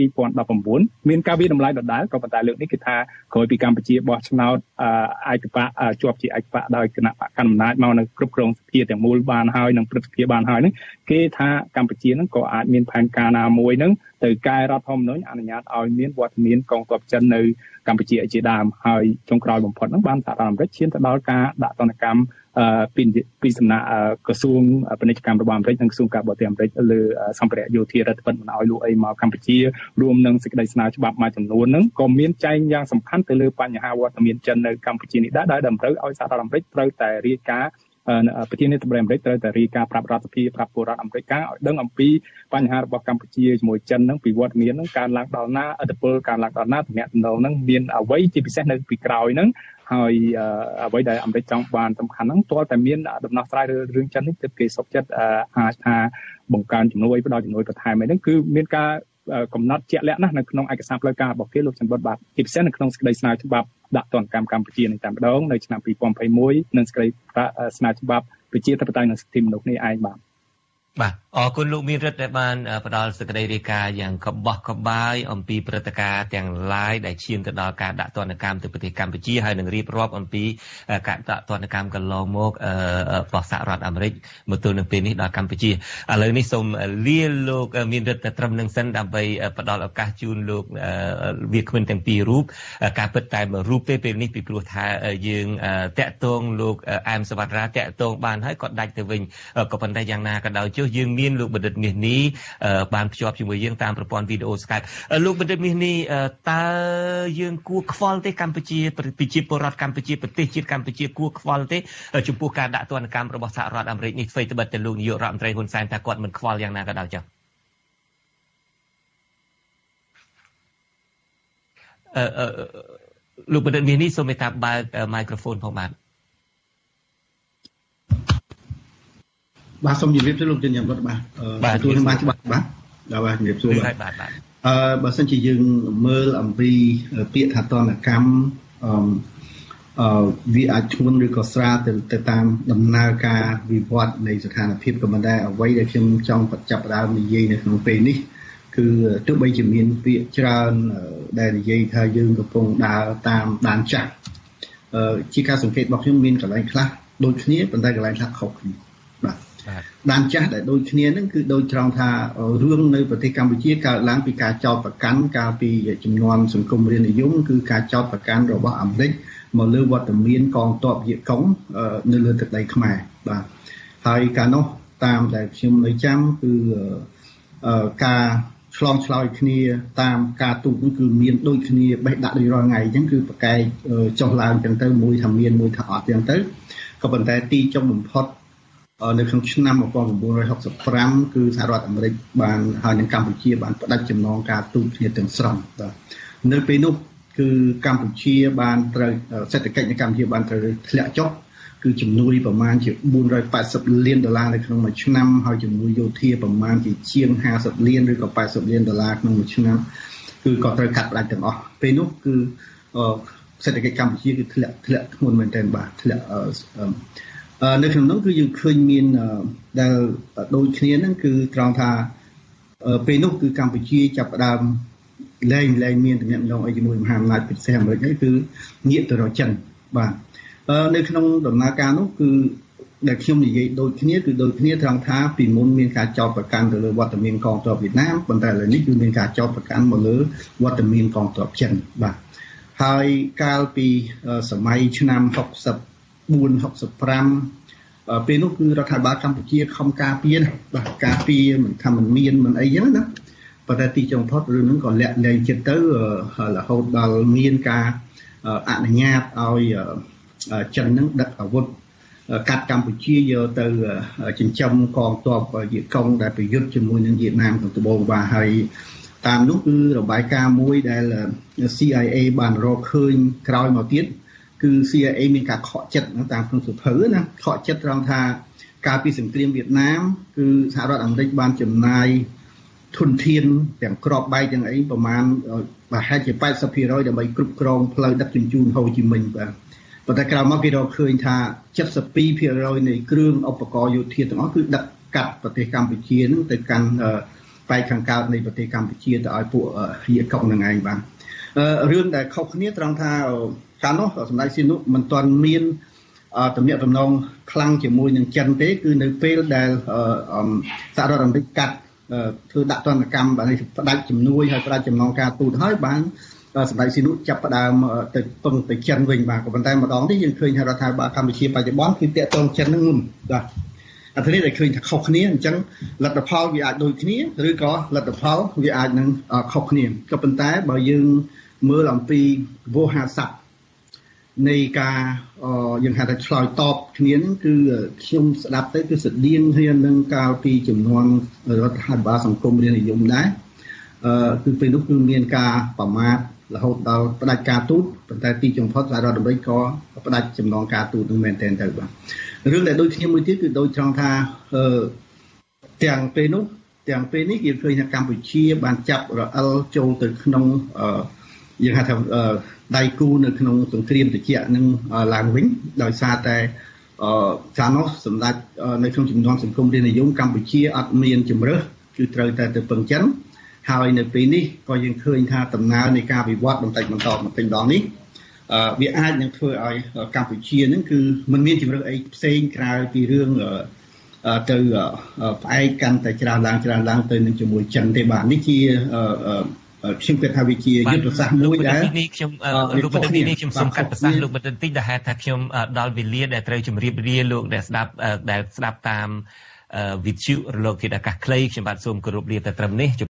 2019មានការវិតម្លៃដដែលក៏ប៉ុន្តែលើកនេះគឺថាក្រោយពីកម្ពុជាបោះឆ្នោតឯកបៈជាប់ជាឯកបៈដោយគណៈបកកណ្ដាលអំណាចមកនៅគ្រប់គ្រងសភាទាំងមូលបានហើយនិងព្រឹទ្ធសភាបានហើយហ្នឹងគេថាកម្ពុជាហ្នឹងក៏អាចមានផែនការណាមួយហ្នឹងទៅកែរដ្ឋធម្មនុញ្ញអនុញ្ញាតឲ្យមានវត្តមានកងទ័ពចិននៅកម្ពុជាជាដើមហើយចុងក្រោយបំផុតហ្នឹងបានសហរដ្ឋអាមេរិកឈានទៅដល់ការដាក់ទណ្ឌកម្មពីសំណាក់ក្រសួងពាណិជ្ជកម្មរបស់អាមេរិកនិងក្រសួងការបរទេសអាមេរិកលើសម្ភារៈយោធារដ្ឋបិទមិនឲ្យលក់អីមកកម្ពុជារួមនឹងសេចក្តីស្នើច្បាប់មួយចំនួនហ្នឹងក៏មានចែងយ៉ាងសំខាន់ទៅលើបញ្ហាវត្តមានចិននៅកម្ពុជានេះដែរដែលតម្រូវឲ្យសហរដ្ឋអាមេរិកត្រូវតែរាយការណ៍ប្រធានាធិបតីអាមេរិកត្រូវតែរាយការណ៍ប្រាប់រដ្ឋសភាប្រាប់ពលរដ្ឋអាមេរិកឲ្យដឹងអំពីបញ្ហារបស់កម្ពុជាជាមួយចិនហ្នឹងពីវត្តមានហ្នឹងការឡើងដល់ណាឥទ្ធិពលការឡើងដល់ណាទំនាក់ទំនងហ្នឹងមានអ្វីជាពិសេសនៅពីក្រោយហ្នឹងហើយអ្វីដែលអាមេរិកចង់បានសំខាន់ហ្នឹងទាល់តែមានដំណោះស្រាយរឿងចិននេះទើបគេសុខចិត្តអាចថាបង្កើនជំនួយផ្ដល់ជំនួយបន្ថែមអីហ្នឹងគឺមានការកំណត់ជាក់លាក់ណាស់នៅក្នុងឯកសារផ្លូវការរបស់គេលោកច័ន្ទបុតបាទជាពិសេសនៅក្នុងសេចក្តីស្នើច្បាប់ដាក់ទណ្ឌកម្មកម្ពុជានេះតែម្ដងនៅឆ្នាំ2021និងសេចក្តីស្នើច្បាប់ប្រជាធិបតេយ្យនិងសិទ្ធិមនុស្សនេះឯងបាទអរគុណលោកមានរិទ្ធដែលបានផ្ដល់សេចក្តីរាយការណ៍យ៉ាងកបោះកបាយអំពីព្រឹត្តិការណ៍ទាំងឡាយដែលឈានទៅដល់ការដាក់ទណ្ឌកម្មទៅប្រទេសកម្ពុជាហើយនឹងរៀបរាប់អំពីការដាក់ទណ្ឌកម្មកន្លងមករបស់សហរដ្ឋអាមេរិកមកទល់នឹងពេលនេះដល់កម្ពុជាឥឡូវនេះសូមលាលោកមានរិទ្ធតែត្រឹមនឹងសិនដើម្បីផ្ដល់ឱកាសជូនលោកវាគ្មិនទាំងពីររូបការពិតតែមួយរូបទេពេលនេះពីព្រោះថាយើងតាក់ទងលោកអែមសវណ្ណរាតាក់ទងបានហើយក៏ដាច់ទៅវិញក៏ប៉ុន្តែយ៉ាងណាក៏ដោយចុះយើងមានលោកបណ្ឌិតមាសនេះបានភ្ជាប់ជាមួយយើងតាមប្រព័ន្ធវីដេអូ Skype លោកបណ្ឌិតមាសនេះតើយើងគួរខ្វល់ទេកម្ពុជាប្រជាពលរដ្ឋកម្ពុជាប្រទេសជាតិកម្ពុជាគួរខ្វល់ទេចំពោះការដាក់ទណ្ឌកម្មរបស់សហរដ្ឋអាមេរិកនេះធ្វើត្បិតតែលោកនាយករដ្ឋមន្ត្រីហ៊ុនសែនថាគាត់មិនខ្វល់យ៉ាងណាក៏ដោយចុះលោកបណ្ឌិតមាសនេះសូមមេត្តាបើកមីក្រូហ្វូនផងបាទសូមជម្រាបសួរលោកជនយ៉ាងបុតបាទទទួលនឹងបានច្បាស់បាទបាទជម្រាបសួរបាទបើសិនជាយើងមើលអំពីពាក្យថាទណ្ឌកម្មវាអាចធ្ងន់ឬក៏ស្រាលទៅតាមដំណើរការវិវត្តនៃស្ថានភាពក៏មិនដែរអ្វីដែលខ្ញុំចង់បញ្ចប់ដើមនិយាយនៅក្នុងពេលនេះគឺទោះបីជាមានពាក្យច្រើនដែលនិយាយថាយើងកំពុងដើរតាមដានចាស់ជាការសង្កេតរបស់ខ្ញុំមានកន្លែងខ្លះដូចគ្នាប៉ុន្តែកន្លែងខ្លះខុសគ្នាបាទដានចាស់ដែលដូចគ្នាហ្នឹងគឺដូចត្រង់ថារឿងនៅប្រទេសកម្ពុជាកើតឡើងពីការចោទប្រកាន់កាលពីជំនាន់សង្គមរាស្ត្រនិយមគឺការចោទប្រកាន់របស់អាមេរិកមកលើវត្តមានកងទ័ពវៀតកុងនៅលើទឹកដីខ្មែរបាទហើយកាលនោះតាមដែលខ្ញុំនៅចាំគឺការឆ្លងឆ្លើយគ្នាតាមការទូតនោះគឺមានដូចគ្នាបេះដាក់ដូចរាល់ថ្ងៃអញ្ចឹងគឺប្រកែកចុះឡើងអញ្ចឹងទៅមួយថាមានមួយថាអត់អញ្ចឹងទៅក៏ប៉ុន្តែទីចុងបំផុតនៅក្នុងឆ្នាំ1965គឺសហរដ្ឋអាមេរិកបានហើយនឹងកម្ពុជាបានផ្ដាច់ចំណងការទូតគ្នាទាំងស្រុងបាទនៅពេលនោះគឺកម្ពុជាបានត្រូវសេដ្ឋកិច្ចនៃកម្ពុជាបានត្រូវធ្លាក់ចុះគឺជំនួយប្រមាណជា$480 លាននៅក្នុងមួយឆ្នាំហើយជំនួយយោធាប្រមាណជាជាង50លានឬក៏$80 លានក្នុងមួយឆ្នាំគឺក៏ត្រូវកាត់ផ្ដាច់ទាំងអស់ពេលនោះគឺសេដ្ឋកិច្ចកម្ពុជាគឺធ្លាក់ធ្ងន់មែនទែនបាទធ្លាក់នៅក្នុងនោះគឺយើងឃើញមានដែលដូចគ្នាហ្នឹងគឺត្រង់ថាពេលនោះគឺកម្ពុជាចាប់ផ្ដើមលែងមានទំនាក់ទំនងអីជាមួយមហាអំណាចពិសេសអាមេរិកហ្នឹងគឺងាកទៅរកចិនបាទនៅក្នុងដំណើរការនោះគឺដែលខ្ញុំនិយាយដូចគ្នាគឺដូចគ្នាត្រង់ថាពីមុនមានការចោទប្រកាន់ទៅលើវត្តមានកងទ័ពវៀតណាមប៉ុន្តែឥឡូវនេះគឺមានការចោទប្រកាន់មកលើវត្តមានកងទ័ពចិនបាទហើយកាលពីសម័យឆ្នាំ64-65ពេលនោះគឺរដ្ឋាភិបាលកម្ពុជាខំការពារបាទការពារមិនថាមិនមានមិនអីចឹងណាប៉ុន្តែទីចុងផុតរឿងហ្នឹងក៏លាក់លែងចិត្តទៅរហូតដល់មានការអនុញ្ញាតឲ្យចិនហ្នឹងដឹកអាវុធកាត់កម្ពុជាយកទៅចិញ្ចឹមកងទ័ពវៀតកុងដែលប្រយុទ្ធជាមួយនឹងវៀតណាមក្នុងត្បូងបាទហើយតាមនោះគឺរបាយការណ៍មួយដែល CIA បានរកឃើញក្រោយមកទៀតគឺ CIA មានការខកចិត្តតាមក្នុងសភៅណាខកចិត្តត្រង់ថាកាលពីសង្គ្រាមវៀតណាមគឺសហរដ្ឋអាមេរិកបានចំណាយធនធានទាំងក្របបែកទាំងអីប្រមាណប្រហែលជា 80% ដើម្បីគ្រប់គ្រងផ្លូវដឹកជញ្ជូនហូជីមិញបាទប៉ុន្តែក្រោយមកគេរកឃើញថា 72% នៃគ្រឿងឧបករណ៍យោធាទាំងអស់គឺដឹកកាត់ប្រទេសកម្ពុជានឹងទៅកាន់បែកខាងកើតនៃប្រទេសកម្ពុជាទៅឲ្យពួកវៀតកុងនឹងឯងបាទរឿងដែលខុសគ្នាត្រង់ថាកាលនោះសម្ដេចសៀននុមិនទាន់មានទំនាក់ទំនងខ្លាំងជាមួយនឹងចិនទេគឺនៅពេលដែលសហរដ្ឋអាមេរិកកាត់ធ្វើដាក់ទណ្ឌកម្មបាទផ្ដាច់ជំនួយហើយផ្ដាច់ចំណងការទូតហើយបានសម្ដេចស៊ីនុចាប់ផ្ដើមទៅពឹងទៅចិនវិញបាទក៏ប៉ុន្តែម្ដងនេះយើងឃើញថារដ្ឋាភិបាលកម្ពុជាបច្ចុប្បន្នគឺតាក់ទងចិននឹងមុនបាទអត្ថន័យដែលឃើញថាខុសគ្នាអញ្ចឹងលទ្ធផលវាអាចដូចគ្នាឬក៏លទ្ធផលវាអាចនឹងខុសគ្នាក៏ប៉ុន្តែបើយើងមើលអំពីវោហារស័ព្ទនៃការយើងហៅថាឆ្លើយតបគ្នានឹងគឺខ្ញុំស្ដាប់ទៅគឺស្តៀងគ្នានឹងកាលពីចំនួនរដ្ឋាភិបាលសង្គមរាស្ត្រនិយមដែរគឺពេលនោះគឺមានការប្រមាថរហូតដល់ផ្ដាច់ការទូតប៉ុន្តែទីចុងផុតសហរដ្ឋអាមេរិកក៏ផ្ដាច់ចំណងការទូតនឹងមែនទែនទៅបាទរឿងដែលដូចគ្នាមួយទៀតគឺដូចត្រង់ថាទាំងពេលនេះគេឃើញថាកម្ពុជាបានចាប់រអិលចូលទៅក្នុងយើងហៅថាដៃគូនៅក្នុងសង្គ្រាមត្រជាក់នឹងឡើងវិញដោយសារតែចានោះសម្ដេចនៅក្នុងចំនួនសង្គមរាស្ត្រនិយមកម្ពុជាអត់មានជំរើសគឺត្រូវតែទៅពឹងចិនហើយនៅពេលនេះក៏យើងឃើញថាដំណើរនៃការវិវត្តបន្តិចម្ដងនេះវាអាចនឹងធ្វើឲ្យកម្ពុជានឹងគឺមិនមានជំរើសអីផ្សេងក្រៅពីរឿងទៅផ្អែកកាន់តែច្រើនឡើងទៅនឹងជាមួយចិនទេបាទនេះជាខ្ញុំគិតថាវាជាយុទ្ធសាស្ត្រមួយដែលលោកបណ្ឌិតនេះខ្ញុំសូមកាត់ប្រសាសន៍លោកបណ្ឌិតតិចដែលហេតុថាខ្ញុំដល់វេលាដែលត្រូវជម្រាបលាលោកដែលស្ដាប់តាមវិទ្យុរលកធាតុអាកាសខ្លីខ្ញុំបាទសូមគោរពលាតែត្រឹមនេះ